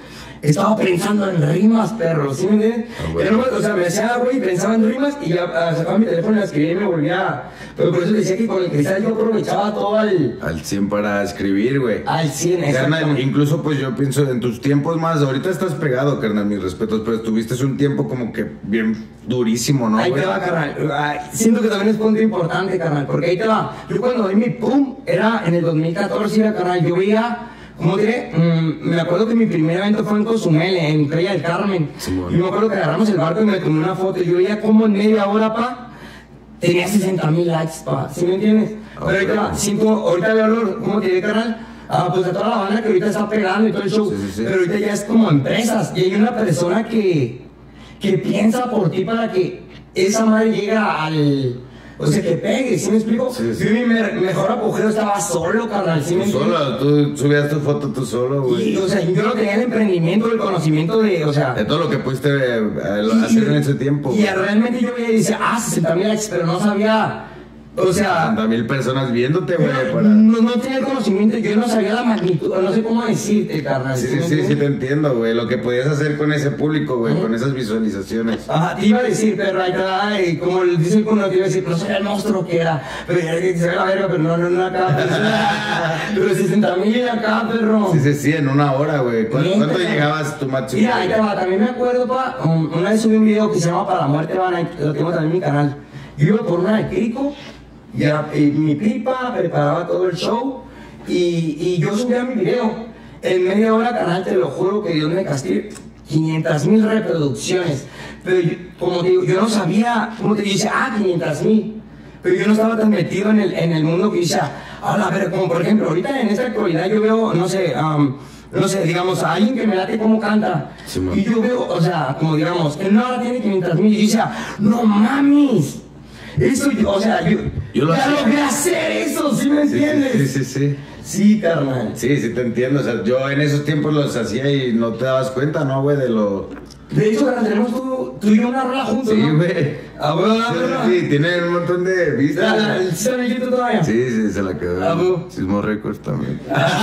estaba pensando en rimas, perro, ¿sí me entiendes? Bueno. O sea, me decía, güey, pensaba en rimas y ya sacaba mi teléfono y la escribía y me volvía. Pero por eso decía que con el cristal yo aprovechaba todo al 100 para escribir, güey. al 100, Carnal, exactamente. incluso pues yo pienso en tus tiempos más, ahorita estás pegado, carnal, mis respetos, pero tuviste un tiempo como que bien durísimo, ¿no, Ahí güey? te va, carnal. Siento que también es punto importante, carnal, porque ahí te va. Yo cuando doy mi pum, era en el 2014, era, carnal, yo veía, ¿cómo diré? Me acuerdo que mi primer evento fue en Cozumel, en Playa del Carmen. Sí, bueno. Y me acuerdo que agarramos el barco y me tomé una foto. Y yo veía como en media hora, pa, tenía 60,000 likes, pa. ¿Sí me entiendes? Pero ahorita, bueno. siento, ahorita veo, ¿cómo te diré, carnal? Pues a toda la banda que ahorita está pegando y todo el show. Sí, sí, sí. Pero ahorita ya es como empresas. Y hay una persona que piensa por ti para que esa madre llegue al. O sea, que pegue, ¿sí me explico? Sí, sí. Yo mi mejor apogeo estaba solo, carnal, ¿sí me Tú entiendes? solo, tú subías tu foto tú solo, güey. Y, o sea, yo no tenía el emprendimiento, el conocimiento de, o sea. De todo lo que pudiste hacer en ese tiempo. Y realmente yo veía y decía, 60,000 likes, pero no sabía. O sea. 60,000 personas viéndote, güey, para... No tenía el conocimiento, yo no sabía la magnitud, no sé cómo decirte, carnal. Sí, me sí, sí, entiendes? sí te entiendo, güey. Lo que podías hacer con ese público, güey, con esas visualizaciones. Ajá, te iba a decir, perro, ahí está, y como le dice el cuno, te iba a decir, no soy el monstruo que era, pero ya que se ve la verga, pero no acá, pero 60,000 acá, perro. Sí, sí, sí, en una hora, güey. ¿Cuánto llegabas tu máximo? Mira, ahí te va, también me acuerdo, pa, una vez subí un video que se llama Para la Muerte Van, ahí lo tengo también en mi canal. Yo iba por una de Crico, mi pipa, preparaba todo el show, y yo subía mi video. En media hora, canal, te lo juro que Dios me castigue, 500,000 reproducciones. Pero yo, como te digo, yo no sabía, como te dice, 500,000. Pero yo no estaba tan metido en el mundo que dice, a ver, como por ejemplo, ahorita en esta actualidad yo veo, no sé, digamos, a alguien que me late cómo canta. Sí, man. Y yo veo, o sea, como digamos, en una hora tiene 500,000. Y yo decía, no mames. Eso, o sea, Yo lo ya hacía. logré hacer eso, ¿sí me Sí, entiendes? sí, sí, sí. Sí, carnal. Sí, sí te entiendo. O sea, yo en esos tiempos los hacía y no te dabas cuenta, ¿no, güey? De lo... De hecho, carnal, tenemos tú y yo una rola juntos, Sí, ¿no? güey. Ah, bueno, Sí, sí, tiene un montón de vistas. ¿Sí está en YouTube todavía? Sí, sí, se la quedó. Ah, bueno. Sismo Records también.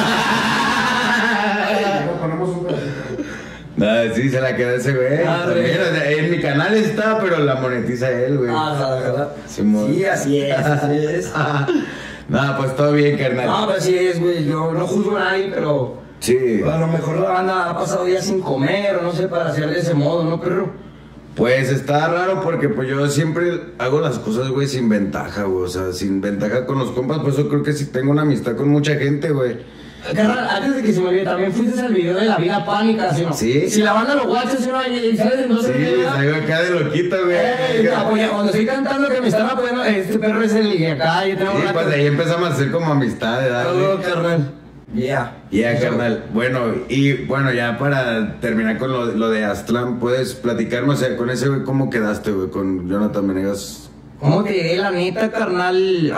Ponemos un pedacito. Sí, se la quedó ese güey. Ah, También, güey. o sea, en mi canal está, pero la monetiza él, güey. La verdad. Simón. Sí, así es, así es. Nada, pues todo bien, carnal. No, pero así es, güey. Yo no juzgo a nadie, pero Sí. a lo mejor la banda ha pasado días sin comer o no sé, para hacer de ese modo, ¿no, perro? Pues está raro porque pues yo siempre hago las cosas, güey, sin ventaja, güey. O sea, sin ventaja con los compas. Por eso creo que sí tengo una amistad con mucha gente, güey. Carnal, antes de que se me olvide, también fuiste al video de La Vida Pánica, ¿sí o no? Sí. Si la banda lo guacha, ¿sí o no? Y ¿sabes? No sé Sí, qué, salgo acá de loquito, güey. cuando estoy cantando que me están apoyando, este perro es el de acá, yo tengo Sí, pues de ahí empezamos a hacer como amistad, ¿verdad, todo, güey? carnal. Yeah. Ya, carnal. Bueno, y bueno, ya para terminar con lo de Aztlán, ¿puedes platicarme, o sea, con ese güey, cómo quedaste, güey, con Jonathan Venegas? ¿Cómo te diré la neta, carnal?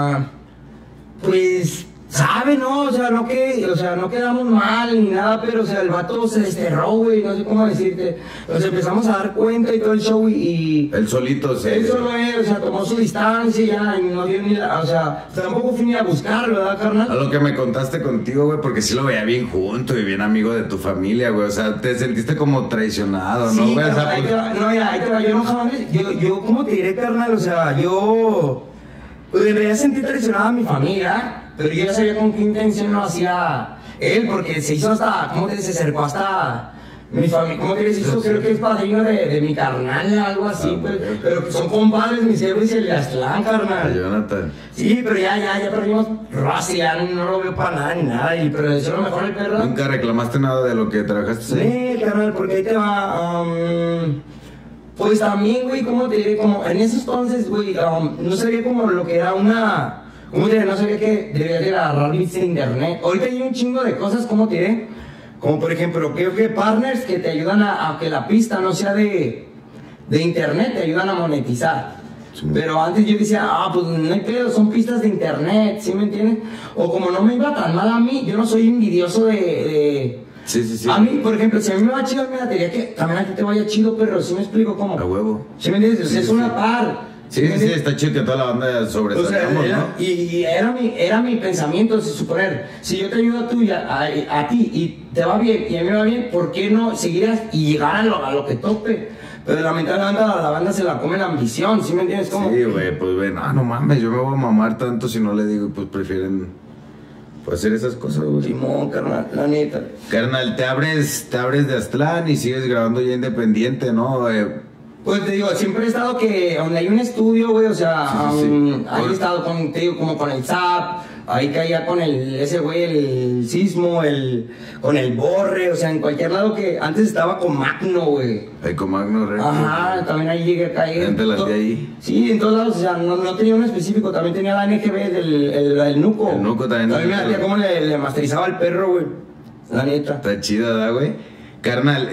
Pues, ¿sabe, no? O sea, no quedamos mal ni nada, pero, o sea, el vato se desterró, güey, no sé cómo decirte. O sea, empezamos a dar cuenta y todo el show y Él solito se... él solo o sea, tomó su distancia ya y no dio ni la, o sea, tampoco fui ni a buscarlo, ¿verdad, A carnal? lo que me contaste contigo, güey, porque sí lo veía bien junto y bien amigo de tu familia, güey. O sea, te sentiste como traicionado, ¿no, Sí, güey? O sea, carnal, ahí pues- te va, no, mira, ahí te va, yo no jamás, yo, ¿cómo te diré, carnal? O sea, yo, pues en realidad sentí traicionado a mi familia, pero yo ya sabía con qué intención lo hacía él, porque se hizo hasta, ¿cómo te dice? Se acercó hasta mi familia, ¿cómo te dice? Hizo, creo que es padrino de mi carnal, algo así, pues, pero que son compadres, mis jefes y el de Aztlán, a carnal. Jonathan. Sí, pero ya perdimos raza, ya no lo veo para nada ni nada, pero eso lo mejor el perro. ¿Nunca reclamaste nada de lo que trabajaste ahí? Sí, carnal, porque ahí te va. Pues también, güey, ¿cómo te diré? Como en esos entonces, güey, no sabía como lo que era una. ¿Cómo te diré? No sabía que debía de agarrar bits de internet. Ahorita hay un chingo de cosas, ¿cómo te diré? Como por ejemplo, creo que partners que te ayudan a que la pista no sea de internet, te ayudan a monetizar. Sí. Pero antes yo decía, pues no hay pedo, son pistas de internet, ¿sí me entiendes? O como no me iba tan mal a mí, yo no soy envidioso de Sí, sí, sí. a mí, por ejemplo, si a mí me va chido, me daría que también a ti te vaya chido, pero ¿sí me explico cómo? A huevo. ¿Sí me entiendes? O sea, Sí, es sí, una sí. par. Sí, está chido que toda la banda sobresalgamos, ¿no? Y era mi pensamiento, si suponer, si yo te ayudo a ti y te va bien y a mí me va bien, ¿por qué no seguir y llegar a lo que tope? Pero lamentablemente a la banda se la come la ambición, ¿sí me entiendes? ¿Cómo? Sí, güey, pues güey, no mames, yo me voy a mamar tanto si no le digo, pues prefieren pues, hacer esas cosas, güey. Simón, carnal, la neta. Carnal, te abres de Aztlán y sigues grabando ya independiente, ¿no? Pues te digo, siempre he estado donde hay un estudio, güey, o sea, sí. Ahí he estado te digo, como con el Zap, ahí caía con ese güey, el Sismo, con el Borre, o sea, en cualquier lado que antes estaba con Magno, güey. Ahí con Magno, Records. Ajá, también ahí llegué a caer. Gente las de ahí. Sí, en todos lados, o sea, no tenía uno específico, también tenía la NGB del Nuco. El Nuco también. También me hacía como le masterizaba al perro, güey, la neta. Está chida, ¿da, güey? Carnal,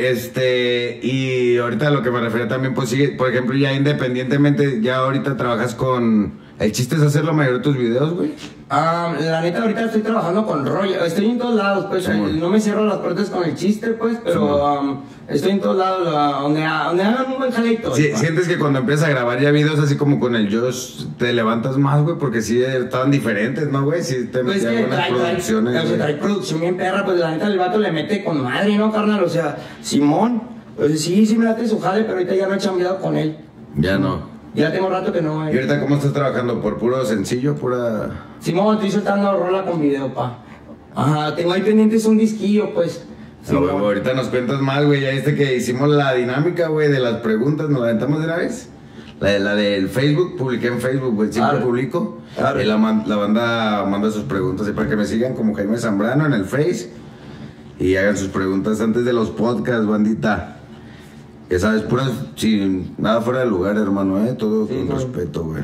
y ahorita a lo que me refiero también, pues sigue, por ejemplo, ya independientemente, ya ahorita trabajas con... ¿El chiste es hacer la mayoría de tus videos, güey? La neta, ahorita estoy trabajando con Roy, estoy en todos lados, pues, no me cierro las puertas con el chiste, pues, pero estoy en todos lados, donde hagan un buen jaleito. Sí, ¿sientes que cuando empiezas a grabar ya videos así como con el Josh, te levantas más, güey? Porque sí estaban diferentes, ¿no, güey? Sí te pues metían buenas producciones. O sea, trae producción bien perra, pues la neta el vato le mete con madre, ¿no, carnal? O sea, Simón, pues sí me late su jale, pero ahorita ya no he chambeado con él. Ya no. Ya tengo rato que no. ¿Y ahorita cómo estás trabajando? ¿Por puro sencillo, pura...? Simón, estoy soltando rola con video, pa. Ajá, tengo ahí pendientes un disquillo, pues. No, güey, ahorita nos cuentas más, güey. Ya viste que hicimos la dinámica, güey, de las preguntas. ¿Nos la aventamos de una vez? La del Facebook, publiqué en Facebook, güey. Siempre publico. Y la banda manda sus preguntas. Y para que me sigan como Jaime Zambrano en el Face. Y hagan sus preguntas antes de los podcasts, bandita. Ya sabes, puras, sin nada fuera de lugar, hermano, todo con respeto, güey.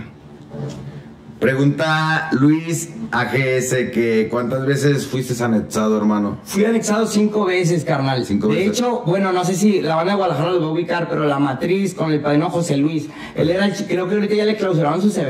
Pregunta Luis AGS que ¿cuántas veces fuiste anexado, hermano? Fui anexado 5 veces, carnal. 5 veces. De hecho, bueno, no sé si la banda de Guadalajara los va a ubicar, pero la matriz con el padrino José Luis, él era creo que ahorita ya le clausuraron sus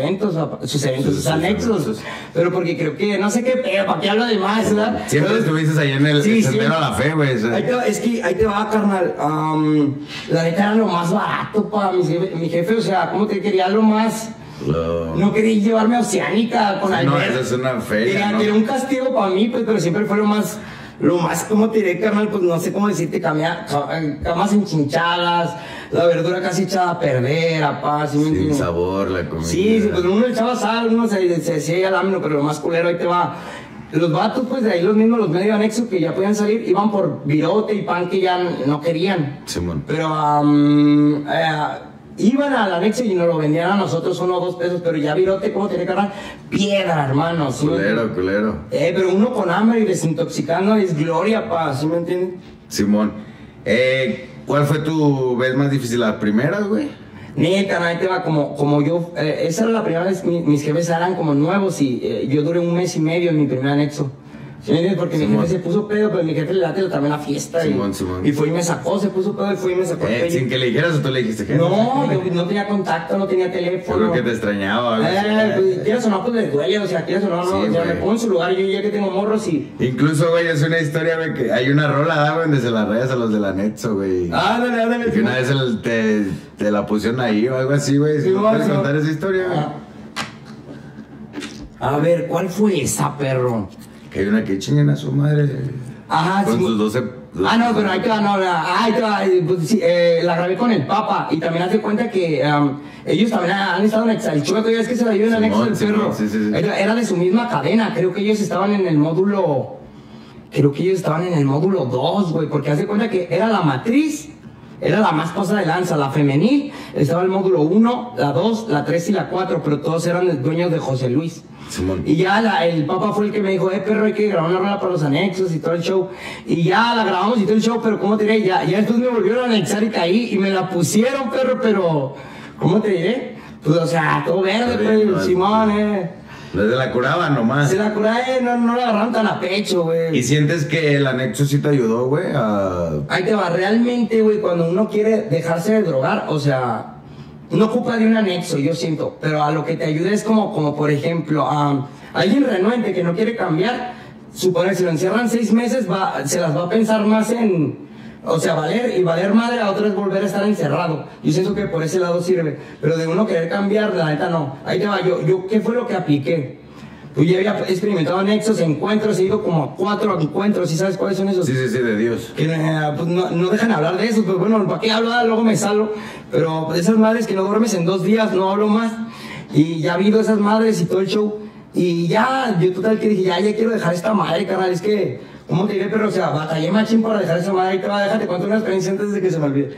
anexos. Pero porque creo que, no sé qué pedo, ¿para qué hablo de más, verdad? Siempre estuviste ahí en el Sendero a la Fe, güey. Es que ahí te va, carnal. La neta era lo más barato, mi jefe, o sea, ¿cómo te quería lo más? No quería llevarme a Oceánica con Albert. No, eso es una feria, ¿no? Era un castigo para mí, pues, pero siempre fue lo más, ¿cómo te diré, carnal? Pues no sé cómo decirte, camas enchinchadas, la verdura casi echada a perder, sin sabor la comida. Sí, pues uno le echaba sal, uno se hacía lámina, pero lo más culero, ahí te va. Los vatos, pues de ahí los mismos, los medio anexos que ya podían salir, iban por virote y pan que ya no querían. Simón. Pero, iban al anexo y nos lo vendían a nosotros 1 o 2 pesos, pero ya virote, ¿cómo tiene que agarrar? Piedra, hermano. ¿Sí culero. Pero uno con hambre y desintoxicando es gloria, pa, ¿sí me entiendes? Simón. ¿Cuál fue tu vez más difícil? ¿Las primeras, güey? Neta, ahí te va, como yo, esa era la primera vez, mis jefes eran como nuevos y yo duré 1 mes y medio en mi primer anexo. ¿Sí me entiendes? Porque mi jefe se puso pedo, pero mi jefe le late también la fiesta. Simón. Y fue y me sacó, se puso pedo y fue y me sacó. ¿Sin que le dijeras o tú le dijiste que no? Yo no tenía contacto, no tenía teléfono. Yo creo que te extrañaba. Pues, quieras o no, pues les duele, o sea, quieras o no, sí, o sea, me pongo en su lugar, yo ya que tengo morros y... Incluso, güey, es una historia, güey, que hay una rola, güey, donde se la rayas a los del anexo, güey. Ándale. Y que una vez te la pusieron ahí o algo así, güey. ¿Sí ¿Puedes contar esa historia, güey? A ver, ¿cuál fue esa, perro? Que hay una que chinguen a su madre. Ajá, con sus 12. No, pero ahí te va, pues, sí, la grabé con el Papa y también haz de cuenta que ellos también han estado en el Chueco, ya es que se la dio en el anexo del perro. Sí. Era de su misma cadena, creo que ellos estaban en el módulo 2, güey, porque haz de cuenta que era la matriz, era la más cosa de lanza, la femenil, estaba el módulo 1, la 2, la 3 y la 4, pero todos eran dueños de José Luis. Simón. Y ya el Papa fue el que me dijo, perro, hay que grabar una rola para los anexos y todo el show. Y ya la grabamos y todo el show, pero ¿cómo te diré? Ya después me volvieron a anexar y caí y me la pusieron, perro, pero ¿cómo te diré? Pues, o sea, todo verde, pues, Simón, Se la curaban nomás. Se la curaban, no la agarraron tan a pecho, güey. ¿Y sientes que el anexo sí te ayudó, güey? Ahí te va, realmente, güey, cuando uno quiere dejarse de drogar, o sea... No ocupa de un anexo, yo siento, pero a lo que te ayuda es como por ejemplo, alguien renuente que no quiere cambiar, suponer, si lo encierran 6 meses, se las va a pensar más en O sea, valer madre, a otra es volver a estar encerrado. Yo siento que por ese lado sirve. Pero de uno querer cambiar, la neta no. Ahí te va, yo ¿qué fue lo que apliqué? Pues yo había experimentado nexos, encuentros, he ido como a 4 encuentros, ¿y sabes cuáles son esos? Sí, de Dios. Que pues no dejan hablar de eso, pues bueno, ¿para qué hablo? Luego me salgo. Pero pues esas madres que no duermes en 2 días, no hablo más. Y ya ha habido esas madres y todo el show. Y ya, yo total que dije, ya quiero dejar esta madre, carnal, es que, ¿cómo te diré? Pero o sea, batallé machín para dejar esa madre y te va a dejar, te cuento una experiencia antes de que se me olvide.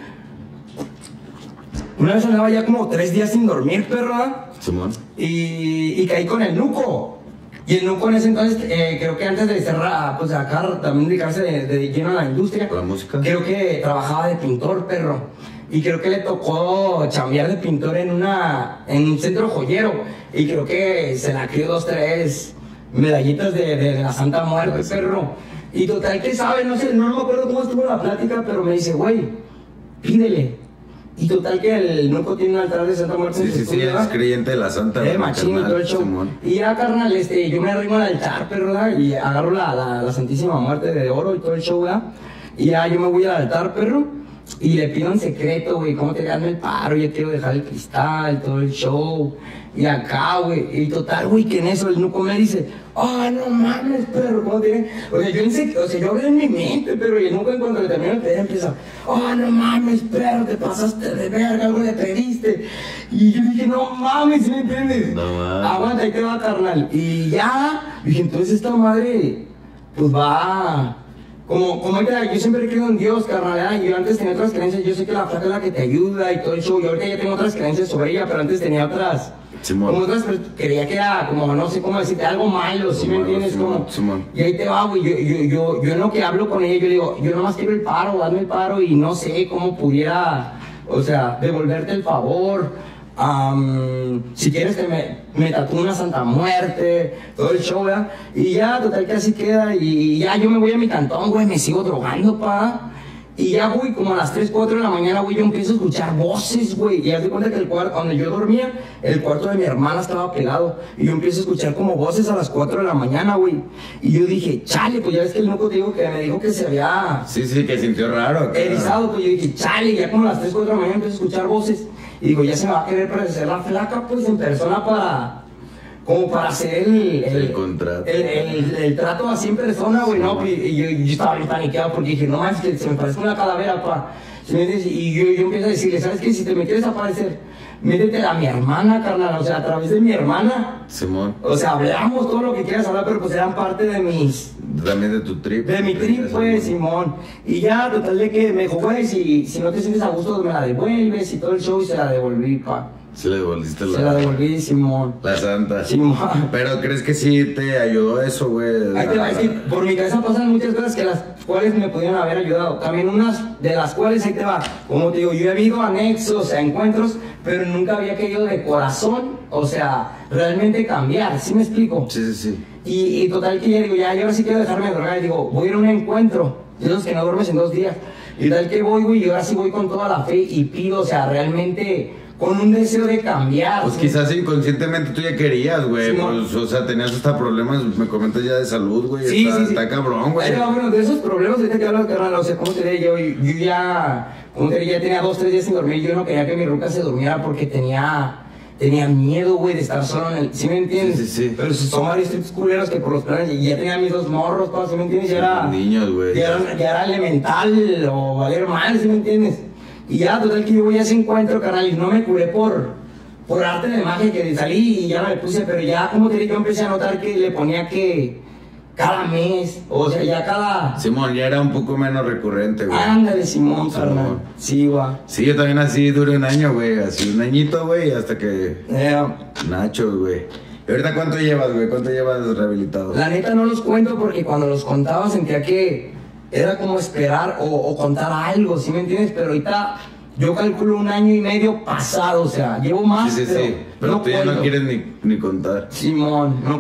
Una vez andaba ya como 3 días sin dormir, perro, Simón. Y caí con el nuco. Y el nuco en ese entonces, creo que antes de cerrar, pues acá también dedicarse de lleno a la industria. ¿La música? Creo que trabajaba de pintor, perro. Y creo que le tocó chambear de pintor en un centro joyero. Y creo que se la crió 2, 3 medallitas de la Santa Muerte, perro. Y total que sabe, no sé, no me acuerdo cómo estuvo la plática, pero me dice, güey, pídele. Y total que el nuco tiene un altar de Santa Muerte. Sí, es creyente de la Santa Muerte. Machín y todo el show. Simón. Y ya, carnal, yo me arrimo al altar, perro, ¿verdad? Y agarro la Santísima Muerte de oro y todo el show, ¿verdad? Y ya yo me voy al altar, perro, y le pido en secreto, güey, ¿cómo te hazme el paro? Yo quiero dejar el cristal, todo el show. Y acá, güey, y total, güey, que en eso el nuco me dice, no mames, perro, ¿cómo tiene? O sea, yo hablé en mi mente, pero y el nuco en cuanto le termino el pedo empieza, no mames, perro, te pasaste de verga, algo le pediste. Y yo dije, no mames, ¿sí me entiendes? No mames. Aguanta, ahí te va, carnal. Y ya, dije, entonces esta madre, pues va. Como ahorita, yo siempre he creído en Dios, carnal, y yo antes tenía otras creencias, yo sé que la flaca es la que te ayuda y todo el show, y ahorita ya tengo otras creencias sobre ella, pero antes tenía otras. Simón. Como otras, creía que era como, no sé cómo decirte, algo malo, ¿sí me entiendes? Simón. Y ahí te va, güey, yo en lo que hablo con ella, yo digo, yo nomás quiero el paro, dame el paro, y no sé cómo pudiera, o sea, devolverte el favor. Si quieres que me tatúe una Santa Muerte, todo el show, ¿verdad? Y ya, total que así queda, y ya yo me voy a mi cantón, güey, me sigo drogando, pa. Y ya, güey, como a las 3, 4 de la mañana, güey, yo empiezo a escuchar voces, güey. Y haz de cuenta que el cuarto, donde yo dormía, el cuarto de mi hermana estaba pegado. Y yo empiezo a escuchar como voces a las 4 de la mañana, güey. Y yo dije, chale, pues ya ves que el nuco te digo que me dijo que se había... Sí, que sintió raro. Erizado, pues yo dije, chale, ya como a las 3, 4 de la mañana empiezo a escuchar voces. Y digo, ya se me va a querer parecer la flaca, pues, en persona para hacer el contrato. El trato así en persona, güey, no, y yo estaba bien paniqueado porque dije, no más que se me parece una calavera, pa. Y yo empiezo a decirle, ¿sabes qué? Si te me quieres aparecer, métete a mi hermana, carnal, o sea, a través de mi hermana. Simón. O sea, hablamos todo lo que quieras hablar, pero pues eran parte de mis... También de tu trip. De mi trip, pues, Simón. Y ya, total de que me dijo, güey, si no te sientes a gusto, me la devuelves y todo el show, y se la devolví, pa. Se la devolviste Se la devolví, Simón. La Santa. Simón. Pero ¿crees que sí te ayudó eso, güey? Ahí te va, es que por mi cabeza pasan muchas cosas que las cuales me pudieron haber ayudado. También unas de las cuales, ahí te va, como te digo, yo he ido a anexos, a encuentros, pero nunca había querido de corazón, o sea, realmente cambiar, ¿sí me explico? Sí. Y total que ya digo, ya, yo ahora sí quiero dejarme de drogar, y digo, voy a ir a un encuentro, de esos que no duermes en 2 días. Y tal que voy, güey, y ahora sí voy con toda la fe y pido, o sea, realmente... con un deseo de cambiar. Pues quizás inconscientemente tú ya querías, güey. Sí, pues, o sea, tenías hasta problemas, me comentas ya de salud, güey. Sí, está cabrón, güey. Pero bueno, de esos problemas, ahorita que hablas, carnal, o sea, ¿cómo te diría yo ya, como te diría, ya tenía 2, 3 días sin dormir. Yo no quería que mi ruca se durmiera porque tenía miedo, güey, de estar solo en el... ¿Sí me entiendes? Sí. Pero son varios trips culeros que por los planes... Y ya tenía mis 2 morros, ¿sí me entiendes? Ya era... niños, güey. Ya era elemental o valer mal, ¿sí me entiendes? Y ya, total que yo voy a ese encuentro, carnal, y no me curé por arte de magia, que salí y ya me puse, pero ya, como te digo, yo empecé a notar que le ponía que cada mes, o sea, ya cada... Simón, ya era un poco menos recurrente, güey. Ándale, Simón, carnal. Sí, güey. Sí, yo también así duré 1 año, güey, así 1 añito, güey, hasta que... Nachos, güey. ¿Y ahorita cuánto llevas, güey? ¿Cuánto llevas rehabilitado? La neta no los cuento porque cuando los contaba sentía que era como esperar o contar algo, ¿sí me entiendes? Pero ahorita... yo calculo 1 año y medio pasado, o sea, llevo más. Sí. Pero tú ya no quieres ni contar. Simón, no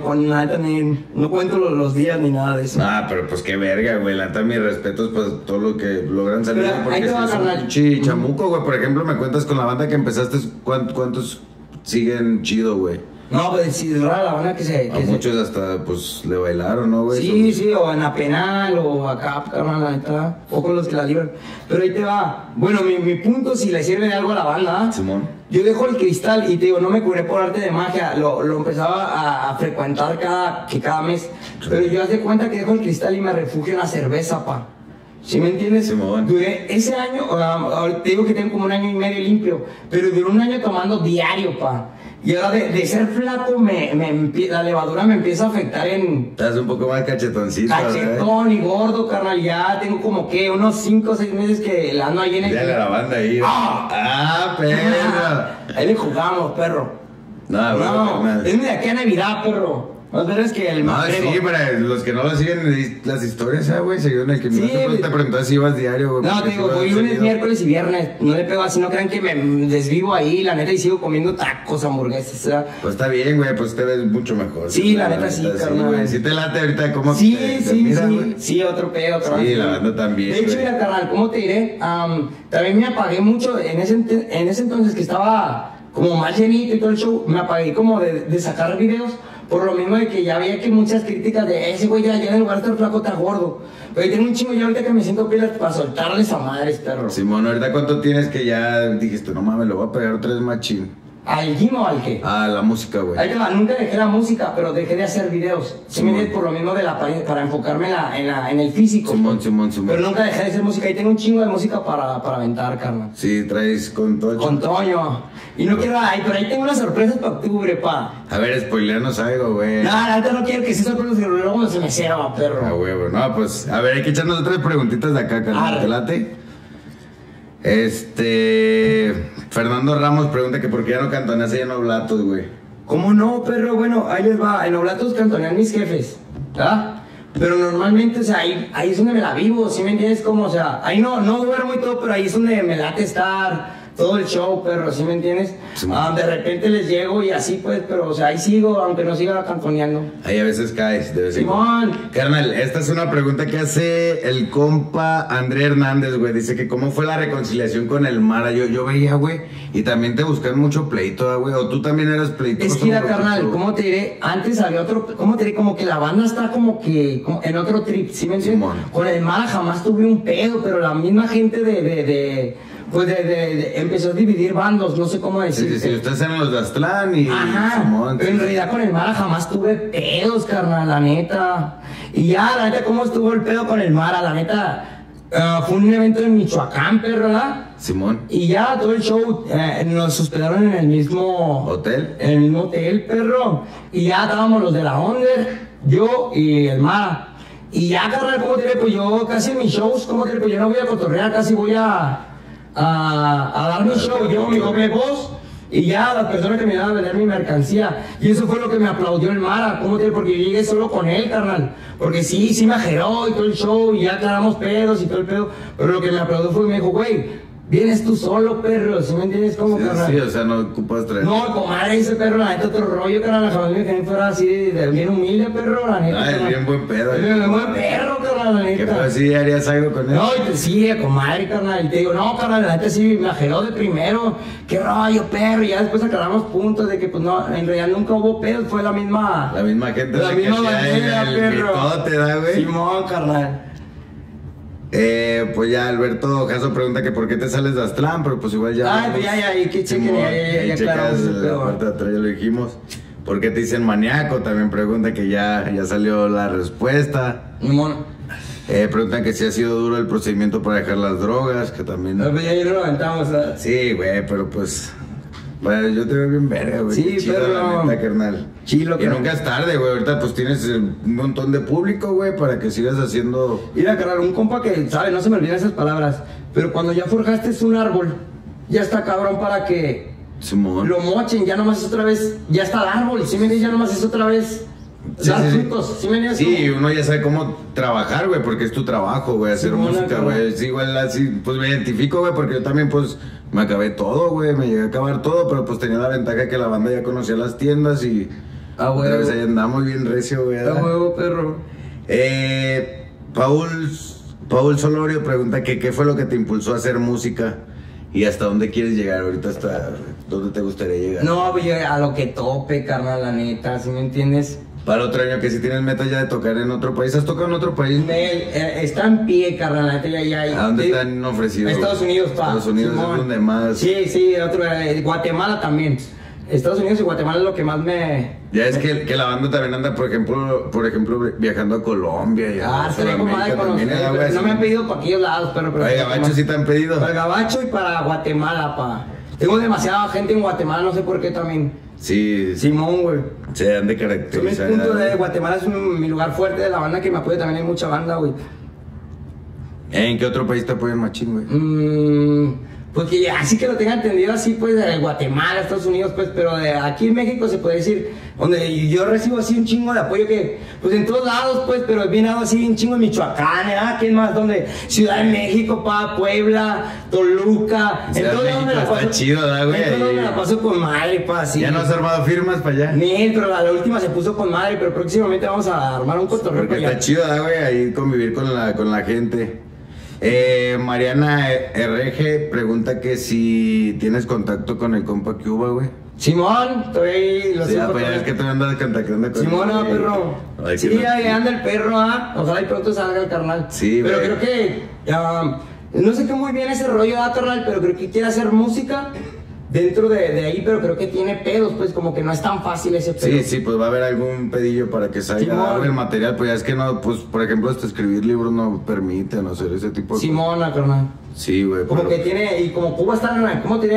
cuento los días ni nada de eso. Pero pues qué verga, güey. La neta, mis respetos, pues todo lo que logran salir. Pero porque ahí te va, carnal. Chamuco, güey. Por ejemplo, me cuentas con la banda que empezaste, ¿cuántos siguen chido, güey? No, pues sí, es rara la banda que se... A muchos hasta, pues, le bailaron, ¿no, güey? Sí, o en la penal, o acá, carnal, la neta, o con los que la libran. Pero ahí te va. Bueno, mi punto, si le sirve de algo a la banda, Simón. Yo dejo el cristal y te digo, no me curé por arte de magia, lo empezaba a frecuentar cada mes. Sí. Pero yo hace cuenta que dejo el cristal y me refugio en la cerveza, pa. ¿Sí me entiendes? Simón. Duré ese año, te digo que tengo como 1 año y medio limpio, pero duré 1 año tomando diario, pa. Y ahora de ser flaco, la levadura me empieza a afectar en... Estás un poco más cachetoncito. Cachetón y gordo, carnal. Ya tengo como que unos 5 o 6 meses que la ando ahí en el... Ya la banda ahí. Perro. Ahí le jugamos, perro. No, es de aquí a Navidad, perro. Más veces que el más. Sí, para los que no lo siguen las historias, güey, según el que sí, te preguntó si ibas diario, güey. No, te digo, voy lunes, miércoles y viernes. No le pego así, no crean que me desvivo ahí, la neta, y sigo comiendo tacos, hamburguesas, o sea. Pues está bien, güey, pues te ves mucho mejor. Sí, la neta sí, carnal. Sí te late ahorita, ¿cómo sí, te mira, güey? Sí, otro pedo, otra vez. Sí, la banda también. De hecho, mira, carnal, ¿cómo te diré? También me apagué mucho en ese entonces que estaba como más llenito y todo el show, me apagué como de sacar videos. Por lo mismo de que ya había que muchas críticas de ese güey ya en lugar de estar flaco está gordo. Pero tengo un chingo ya ahorita que me siento pilas para soltarles a madres, perro. Simón, ¿ahorita cuánto tienes que ya dijiste, no mames, lo voy a pegar 3 machín? ¿Al gym o al qué? Ah, la música, güey. Ahí te va, nunca dejé la música, pero dejé de hacer videos. Sí, me entiendes, por lo mismo de la apariencia, para enfocarme en el físico. Simón. Pero nunca dejé de hacer música. Ahí tengo un chingo de música para aventar, carnal. Sí, traes con Toño. Con Toño. Y no quiero, pero ahí tengo unas sorpresas para octubre, pa. A ver, spoilearnos algo, güey. No, ahorita no quiero que sí sorpresas, que luego se me ceba, perro. Ah, güey, no, pues, a ver, hay que echarnos otras preguntitas de acá, carnal. ¿Te late? Fernando Ramos pregunta que por qué ya no cantoneas ahí en Oblatos, güey. ¿Cómo no, perro? Bueno, ahí les va. En Oblatos cantonean mis jefes, ¿verdad? Pero normalmente, o sea, ahí es donde me la vivo, ¿sí me entiendes? Como, o sea, ahí no duermo y todo, pero ahí es donde me late estar todo el show, perro, ¿sí me entiendes? Sí, de repente les llego y así, pues, pero, o sea, ahí sigo, aunque no siga cantoneando. Ahí a veces caes, de vez en cuando. Simón. Carnal, esta es una pregunta que hace el compa André Hernández, güey. Dice que cómo fue la reconciliación con el Mara. Yo veía, güey, y también te buscan mucho pleito, güey. O tú también eras pleito. Es que mira, carnal, ¿cómo te diré? Antes había otro, ¿cómo te diré? Como que la banda está como que en otro trip, ¿sí me entiendes? Simón. Con el Mara jamás tuve un pedo, pero la misma gente pues empezó a dividir bandos, no sé cómo decir. Sí, ustedes eran los de Aztlán y... Ajá, Simón, pero en realidad con el Mara jamás tuve pedos, carnal, la neta. Y ya, la neta, ¿cómo estuvo el pedo con el Mara? La neta, fue un evento en Michoacán, perro, ¿verdad? Simón. Y ya, todo el show nos hospedaron en el mismo... ¿Hotel? En el mismo hotel, perro. Y ya estábamos los de la Onder, yo y el Mara. Y ya, carnal, ¿cómo te diré? Pues yo casi en mis shows, ¿cómo te diré? Pues yo no voy a cotorrear, casi voy a dar mi show, yo mi doble voz y ya las personas que me iban a vender mi mercancía. Y eso fue lo que me aplaudió el Mara, ¿cómo te? Porque yo llegué solo con él, carnal. Porque sí me ajeró y todo el show y ya aclaramos pedos y todo el pedo. Pero lo que me aplaudió fue que me dijo, güey, vienes tú solo, perro, ¿sí me entiendes? ¿Cómo, sí, carnal? Sí, o sea, no ocupas traer. No, comadre, ese perro, la neta, otro rollo, carnal. Jamás me dejé fuera así de bien humilde, perro, la neta. Es bien buen pedo. Es bien buen perro, carnal, la neta. ¿Qué pedo? ¿Sí harías algo con él? No, sí, comadre, carnal. Y te digo, no, carnal, la neta sí me ajeró de primero. Qué rollo, perro. Y ya después aclaramos puntos de que, pues no, en realidad nunca hubo pedos, fue la misma gente. La misma bandera, perro. Todo te da, güey. Simón, carnal. Pues ya Alberto Jasso pregunta que por qué te sales de Aztlán, pero pues igual ya... Pues ya, y que chequen, ya checas la parte de atrás, ya lo dijimos. ¿Por qué te dicen maníaco? También pregunta que ya salió la respuesta. Preguntan que si ha sido duro el procedimiento para dejar las drogas, que también... ya lo levantamos, ¿sabes? Sí, güey, pero pues... Bueno, yo te veo bien verga, güey. Sí, chido, pero... la neta, carnal. Chilo, y nunca es tarde, güey. Ahorita pues tienes un montón de público, güey, para que sigas haciendo... Mira, carnal, un compa que, ¿sabe? No se me olvidan esas palabras. Pero cuando ya forjaste un árbol, ya está cabrón para que... Simón. Lo mochen, ya nomás es otra vez... Ya está el árbol, ¿sí me entiendes? Ya nomás es otra vez... dar frutos, ¿sí me entiendes? Sí, uno ya sabe cómo trabajar, güey, porque es tu trabajo, güey, hacer música, güey. Sí, igual así, pues me identifico, güey, porque yo también, pues... Me acabé todo, güey, me llegué a acabar todo, pero pues tenía la ventaja que la banda ya conocía las tiendas y... güey. Otra vez ahí andamos bien recio, güey. Huevo, perro. Paul Solorio pregunta que qué fue lo que te impulsó a hacer música y hasta dónde quieres llegar. Ahorita ¿Dónde te gustaría llegar? No, pues yo a lo que tope, carnal, la neta, ¿sí me entiendes? Para el otro año que si tienes meta ya de tocar en otro país. ¿Has tocado en otro país? Está en pie, carnal, la neta, ya. ¿A dónde te han ofrecido? Estados Unidos, pa. Estados Unidos Simón. es donde más... Sí, Guatemala también. Estados Unidos y Guatemala es lo que más me... Ya es que la banda también anda, por ejemplo, viajando a Colombia y a estaría con madre también, conocer, güey, pero no así. me han pedido para aquellos lados, pero Ay, Gabacho sí te han pedido. Para el Gabacho y para Guatemala, pa. Tengo demasiada gente en Guatemala, no sé por qué también. Sí, Simón, güey. se han de Son mis caracterizar. puntos de Guatemala, es mi lugar fuerte de la banda que me apoya, también hay mucha banda, güey. ¿En qué otro país te apoyan machín, güey? Porque así que lo tenga entendido así, pues, de Guatemala, Estados Unidos, pues, pero de aquí en México se puede decir, donde yo recibo así un chingo de apoyo que, pues, en todos lados, pues, pero bien dado así un chingo en Michoacán, ¿quién más? ¿Dónde? Ciudad de México, pa, Puebla, Toluca, en Ciudad de todos lados me la México paso. está chido, ¿verdad, güey? En todos lados me la paso con madre, pa, así. ¿Ya no has armado firmas para allá? Ni, pero la última se puso con madre, pero próximamente vamos a armar un cotorreo Porque para allá. está chido, ¿verdad, güey? Ahí convivir con la gente. Mariana RG pregunta que si tienes contacto con el compa Cuba, güey. Simón, estoy ahí, lo Sí, sigo. pues ya es que tú andas contactando con Simón, él. perro. Ay, Sí, que no- ahí anda el perro, ojalá y pronto salga el carnal. Sí, pero güey. creo que, no sé qué muy bien ese rollo, carnal, pero creo que quiere hacer música dentro de ahí, pero creo que tiene pedos, pues como que no es tan fácil ese pedo. Sí, pues va a haber algún pedillo para que salga Simón. algo el material, pues ya es que no, pues por ejemplo hasta escribir libros no permiten hacer ese tipo de Simona, carnal. cosas. Sí, güey. Como pero- que tiene, y como Cuba está ¿cómo tiene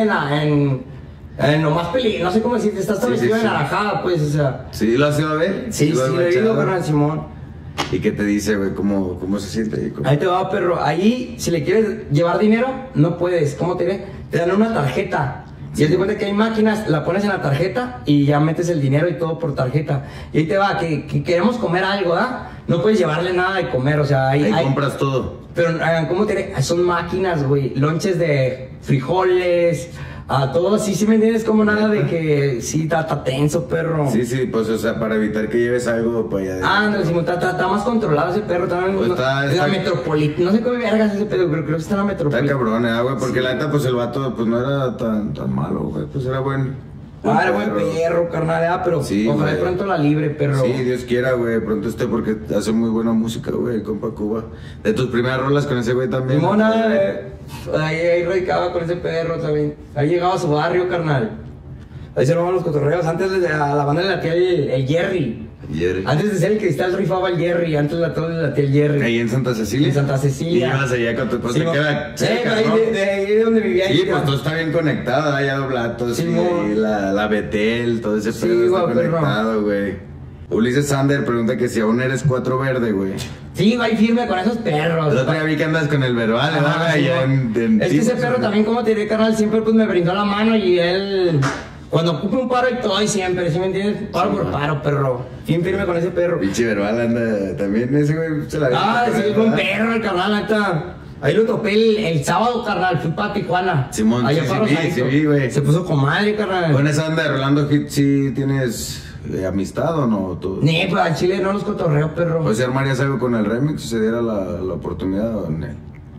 en lo más no sé cómo decirte, está Sí, vestido sí, de sí. naranjada, pues, o sea. ¿Sí lo has ido a ver? Sí, ¿Lo has lo he guachado? ido, carnal, Simón. ¿Y qué te dice, güey? ¿Cómo se siente ahí? Ahí te va, perro. Ahí, si le quieres llevar dinero, no puedes. ¿Cómo te ve? Te dan una tarjeta. Y haz de cuenta que hay máquinas, la pones en la tarjeta y ya metes el dinero y todo por tarjeta. Y ahí te va, que queremos comer algo, ¿ah? No puedes llevarle nada de comer, o sea, Ahí compras todo. Pero, ¿cómo te ve? Son máquinas, güey. Lonches de frijoles, a todo así, ¿sí me entiendes? Como nada de que sí, está tenso, perro. Sí, pues o sea, para evitar que lleves algo para allá. No, Simón, está más controlado ese perro, está en Pues en la metropolitana, no sé cómo vergas ese pedo, pero creo que está en la Está metropolitana. cabrón, güey, porque la neta, pues el vato, pues no era tan malo, güey, pues era buen. Era buen perro, carnal, pero Sí, ojalá güey. de pronto la libre, perro. Sí, Dios quiera, güey, pronto porque hace muy buena música, güey, el compa Cuba. De tus primeras rolas con ese güey también. Simona, ahí radicaba con ese perro también. Ahí llegaba a su barrio, carnal. Ahí se robaban los cotorreos. Antes a la banda le latía el Jerry. Jerry. Antes de ser el Cristal rifaba el Jerry. Antes le latía el Jerry. Ahí en Santa Cecilia. En Santa Cecilia. Y ibas allá con tu cosa, Sí, que queda cerca, ahí ¿no? de ahí de donde vivía. Sí, ahí, pues todo está bien conectado, allá Doblatos, Sí, y mo. la Betel, todo ese Sí, pedo está güey, perro. conectado, güey. Ulises Sander pregunta que si aún eres 4 verde, güey. Sí, va y firme con esos perros. El otro día vi que andas con el verbal, ¿verdad? Ajá, sí, Allá en es que ese Tipos, perro güey. también, como te diré, carnal, siempre pues me brindó la mano y él, cuando ocupe un paro y todo, y siempre, ¿sí me entiendes? Paro por paro, perro. Bien firme con ese perro. Pinche verbal anda también, ese güey se la Sí, es buen perro el carnal, neta. Ahí lo topé el sábado, carnal, fui para Tijuana. Simón, allá sí, para sí vi, Rosarito. sí vi, güey. Se puso con madre, carnal. Con esa onda de Rolando Hit, ¿sí tienes amistad o no? ¿Tú? Ni, pues al chile no los cotorreo, perro. O sea, armarías algo con el remix si se diera la oportunidad o no.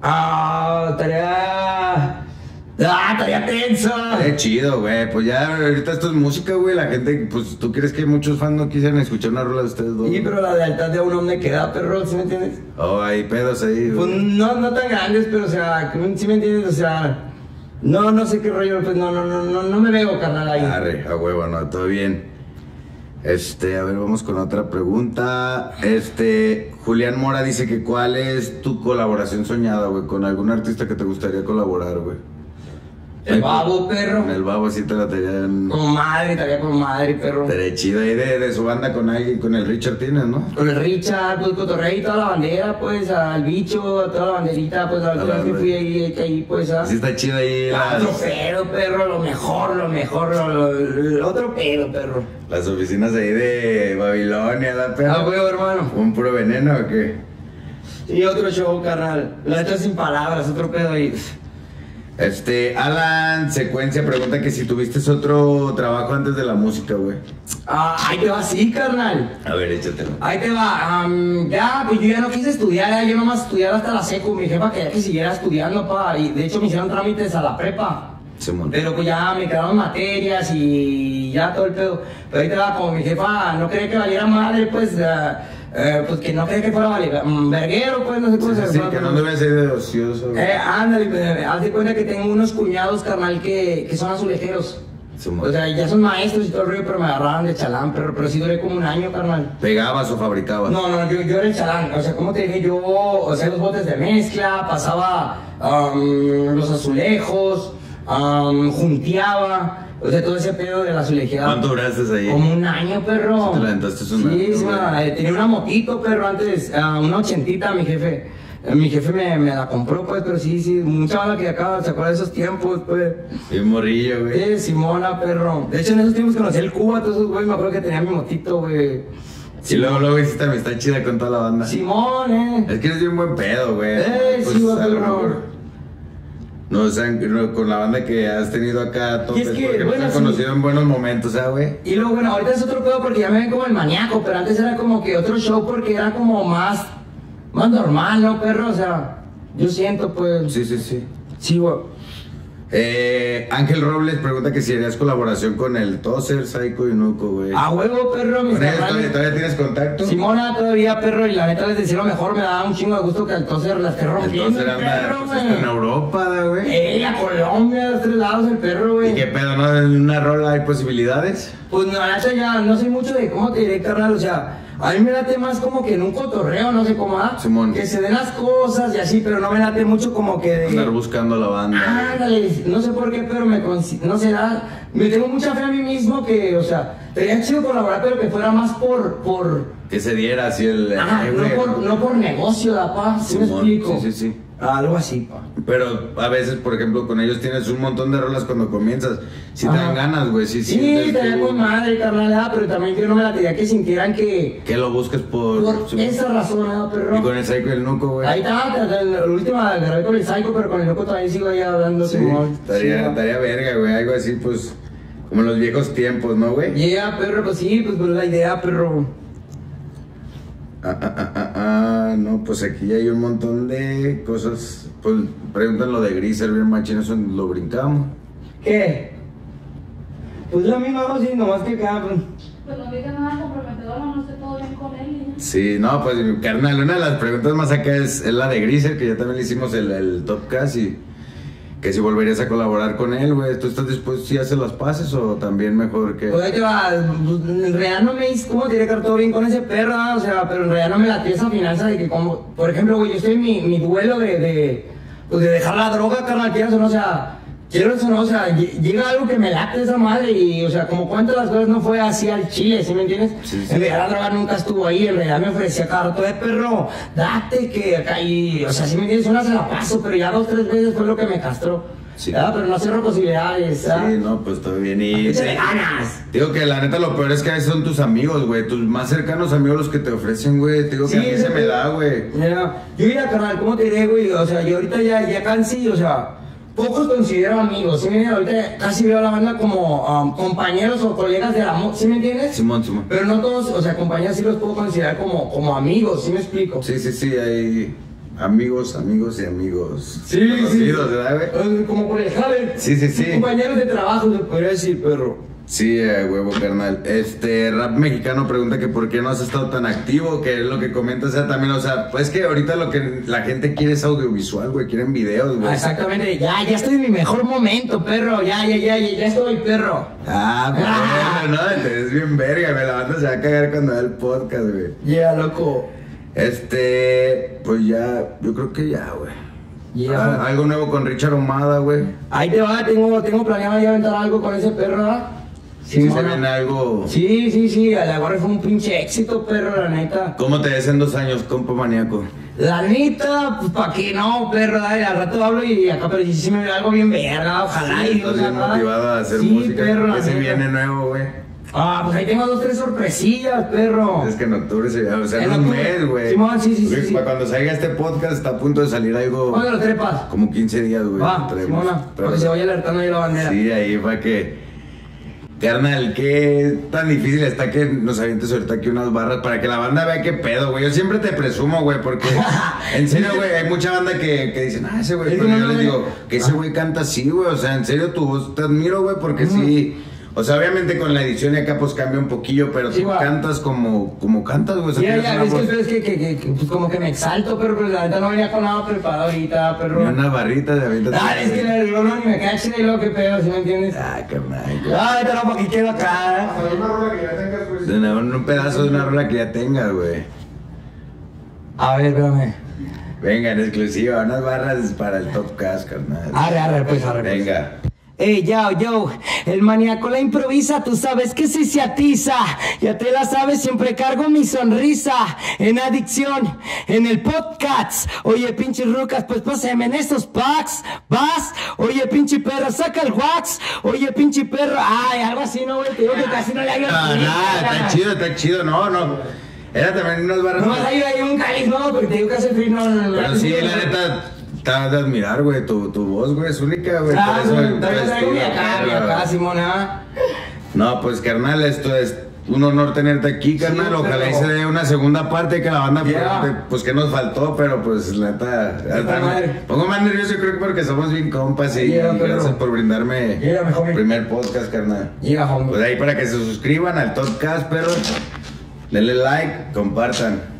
Estaría tenso. Qué chido, güey. Pues ya, ahorita esto es música, güey. La gente, pues, ¿tú crees que muchos fans no quisieran escuchar una rola de ustedes dos? Sí, pero la lealtad de un hombre queda, perro, ¿sí me entiendes? Oh, hay pedos ahí, Pues güey. no tan grandes, pero o sea, ¿sí me entiendes? O sea, no sé qué rollo, pues no me veo, carnal, ahí. Arre, a huevo, no, todo bien. A ver, vamos con otra pregunta. Julián Mora dice que ¿cuál es tu colaboración soñada, güey? Con algún artista que te gustaría colaborar, güey. El Babo, perro. Con el Babo sí te la tenían. Con madre, estaría con madre, perro. Estaría chido ahí de su banda con alguien, con el Richard tienes, ¿no? Con el Richard, pues cotorreo y toda la bandera, pues, al bicho, a toda la banderita, pues, la última vez que fui ahí, pues, Sí está chido ahí Otro pedo, perro, lo mejor, otro pedo, perro. las oficinas ahí de Babilonia, la perra. Huevo, hermano. ¿Un puro veneno o qué? Y otro show, carnal. La neta sin palabras, otro pedo ahí. Alan Secuencia pregunta que si tuviste otro trabajo antes de la música, güey. Ahí te va, sí, carnal. A ver, échatelo. Ahí te va, ya, pues yo ya no quise estudiar, yo nomás estudiar hasta la secu, mi jefa quería que siguiera estudiando, pa, y de hecho me hicieron trámites a la prepa, Simón. Pero pues ya me quedaron materias y ya todo el pedo. Pero ahí te va, como mi jefa no quería que valiera madre, pues, pues que no quería que fuera verguero, pues, no sé cómo se Sí, que no debe ser de ocioso. Ándale, haz de cuenta que tengo unos cuñados, carnal, que son azulejeros. Simón. O sea, ya son maestros y todo el rollo, pero me agarraban de chalán, pero sí duré como un año, carnal. ¿Pegabas o fabricabas? No, yo era el chalán. O sea, como te dije, yo, o sea, los botes de mezcla, pasaba los azulejos, junteaba, o sea, todo ese pedo de la azulejeada. ¿Cuánto duraste ahí? Como un año, perro. ¿Sí te la aventaste un año? Sí, tenía una motito, perro, antes, una 80, mi jefe. Mi jefe me la compró, pues, pero sí, mucha bala que acá se acuerda de esos tiempos, pues. Bien morrillo, güey. Simona, perro. De hecho, en esos tiempos conocí el Cuba, todos esos güey, me acuerdo que tenía mi motito, güey. Y luego hiciste amistad chida con toda la banda. Simón, Es que eres bien buen pedo, güey. Sí, güey, a lo pero mejor. No, o sea, con la banda que has tenido acá, Y es que, porque bueno, te has sí. conocido en buenos momentos, ¿sabes, güey? Y luego, bueno, ahorita es otro pedo porque ya me ven como el maníaco, pero antes era como que otro show porque era como más normal, ¿no, perro? O sea, yo siento, pues. Sí. Sí, güey. Ángel Robles pregunta que si harías colaboración con el Tozer, Psycho y Nuco, güey. A huevo, perro, mis ¿Con ellos carnales. todavía tienes contacto? Simona todavía, perro, y la neta les decía lo mejor, me daba un chingo de gusto que el Tozer la esté El rompiendo, Tozer anda perro, pues, está en güey. Europa, güey. A Colombia, a los 3 lados el perro, güey. ¿Y qué pedo, no? ¿En una rola hay posibilidades? Pues no, la neta ya no sé mucho de cómo te diré, carnal, o sea, a mí me late más como que en un cotorreo, no sé cómo, Simón. que se den las cosas y así, pero no me late mucho como que de... Andar buscando a la banda. Ándale, no sé por qué, pero no sé, me tengo mucha fe a mí mismo que, o sea, sería chido colaborar, pero que fuera más por Que se diera así el... ajá, güey. no por negocio, pa, ¿sí me Simón, explico? Sí. Algo así, pa. Pero a veces, por ejemplo, con ellos tienes un montón de rolas cuando comienzas. Si te Ajá. dan ganas, güey. Sí, Sí, estaría con madre, carnal, pero también yo no me la quería que sintieran que... Que lo busques por... Por esa razón, perro. Y con el Psycho y el Nuco, güey. Ahí está, la última grabé con el Psycho, pero con el loco también sigo ahí hablando. Sí, Simón. estaría verga, güey. Algo así, pues... Como en los viejos tiempos, ¿no, güey? Yeah, perro, pues sí, pues la idea, perro. No, pues aquí hay un montón de cosas. Pues preguntan lo de Grisel, bien machín, eso lo brincamos. ¿Qué? Pues la misma, sí, nomás que acá, pues. Pues no diga nada comprometedor, no esté todo bien con él. Y... Sí, no, pues carnal, una de las preguntas más acá es la de Grisel, que ya también le hicimos el Topcast y que si volverías a colaborar con él, güey. ¿Tú estás dispuesto si haces las paces o también mejor que...? Pues ahí te va, en realidad no me hice, ¿cómo te diré que todo bien con ese perro? O sea, pero en realidad no me late esa finanza de que como, por ejemplo, güey, yo estoy en mi duelo pues de dejar la droga, carnal, quieras o no, o sea, quiero eso, no, o sea, llega algo que me late esa madre y, o sea, como cuántas las cosas no fue así al chile, ¿sí me entiendes? Sí. En realidad la droga nunca estuvo ahí, en realidad me ofrecía cada rato de perro, date que acá y, o sea, ¿sí me entiendes? Una se la paso, pero ya 2, 3 veces fue lo que me castró. Sí. Pero no cierro posibilidades, ¿sabes? Sí, no, pues todo bien. Y ¡Échale ganas! digo que la neta lo peor es que a veces son tus amigos, güey. Tus más cercanos amigos los que te ofrecen, güey. Te digo que Sí, a mí se me da, güey. Mira, yo mira, carnal, ¿cómo te diré, güey? O sea, yo ahorita ya casi, o sea, pocos considero amigos, ¿sí me entiendes? Ahorita casi veo a la banda como compañeros o colegas de amor, ¿sí me entiendes? Simón. Pero no todos, o sea, compañeros sí los puedo considerar como amigos, ¿sí me explico? Sí, hay amigos y amigos. Sí, conocidos, ¿verdad, güey? Como por el Javier. Sí. Compañeros de trabajo, se podría decir, perro. Sí, huevo, carnal. Rap Mexicano pregunta que por qué no has estado tan activo, que es lo que comentas, o sea, también, o sea, pues que ahorita lo que la gente quiere es audiovisual, güey, quieren videos, güey. Exactamente, ya estoy en mi mejor momento, perro, ya estoy, perro. Pues, no, es bien verga, güey, la banda se va a cagar cuando vea el podcast, güey. Yeah, loco. Pues ya, yo creo que ya, güey. Yeah. Algo nuevo con Richard Ahumada, güey. Ahí te va, tengo planeado ya aventar algo con ese perro, ¿verdad? Sí, se mano. viene algo. Sí, a la gorra fue un pinche éxito, perro, la neta. ¿Cómo te ves en 2 años, compa maníaco? La neta, pues pa' qué no, perro, dale, al rato hablo y acá, pero sí me veo algo bien verga, ojalá. Sí, y estás o sea, bien motivado a hacer sí, música. perro, la ¿Qué se neta. viene nuevo, güey? Pues ahí tengo 2, 3 sorpresillas, perro. Es que en octubre se o sea, En en un octubre. mes, güey. Simón, sí. Para cuando salga este podcast está a punto de salir algo. ¿Cuándo lo trepas? Como 15 días, güey. Va, traemos. Simona, porque se vaya alertando ahí la bandera. Sí, ahí para que. Carnal, qué tan difícil está que nos avientes ahorita aquí unas barras para que la banda vea qué pedo, güey. Yo siempre te presumo, güey, porque en serio, güey, hay mucha banda que dicen, ese güey, pero yo les digo, que ese güey canta así, güey. O sea, en serio, tu voz te admiro, güey, porque sí. O sea, obviamente con la edición y acá pues cambia un poquillo, pero tú cantas como cantas, güey. O sea, ya, es que pues como que me exalto, pero la neta no venía con nada preparado ahorita, perro. Y una barrita de avienta. Dale, es que el no ni me cae chile y luego que pedo, ¿sí me entiendes? Carnal. Ahorita no, porque quedo acá. Una rola que ya tengas, pues. Un pedazo de una rola que ya tengas, güey. A ver, espérame. Venga, en exclusiva, unas barras para el Top Cast, carnal. Arre, pues. Venga. Yo, el maníaco la improvisa, tú sabes que si se atiza, ya te la sabes, siempre cargo mi sonrisa, en adicción, en el podcast, oye pinche rucas, pues páseme en estos packs, vas, oye pinche perro, saca el wax, oye pinche perro, ay, algo así, no, güey, te digo que casi no le hago. Está chido, no. Era también unas barras. No, hay un cáliz, no, porque te digo que hace frío, no. Pero sí, la neta. Te has de admirar, güey, tu voz, güey, es única, güey. También traigo mi acá, Simona. No, pues, carnal, esto es un honor tenerte aquí, carnal. Ojalá y se dé una segunda parte que la banda, pues, que nos faltó, pero pues, la neta, pongo más nervioso, yo creo que porque somos bien compas y gracias por brindarme el primer podcast, carnal. Pues ahí para que se suscriban al Topcast, perro. Denle like, compartan.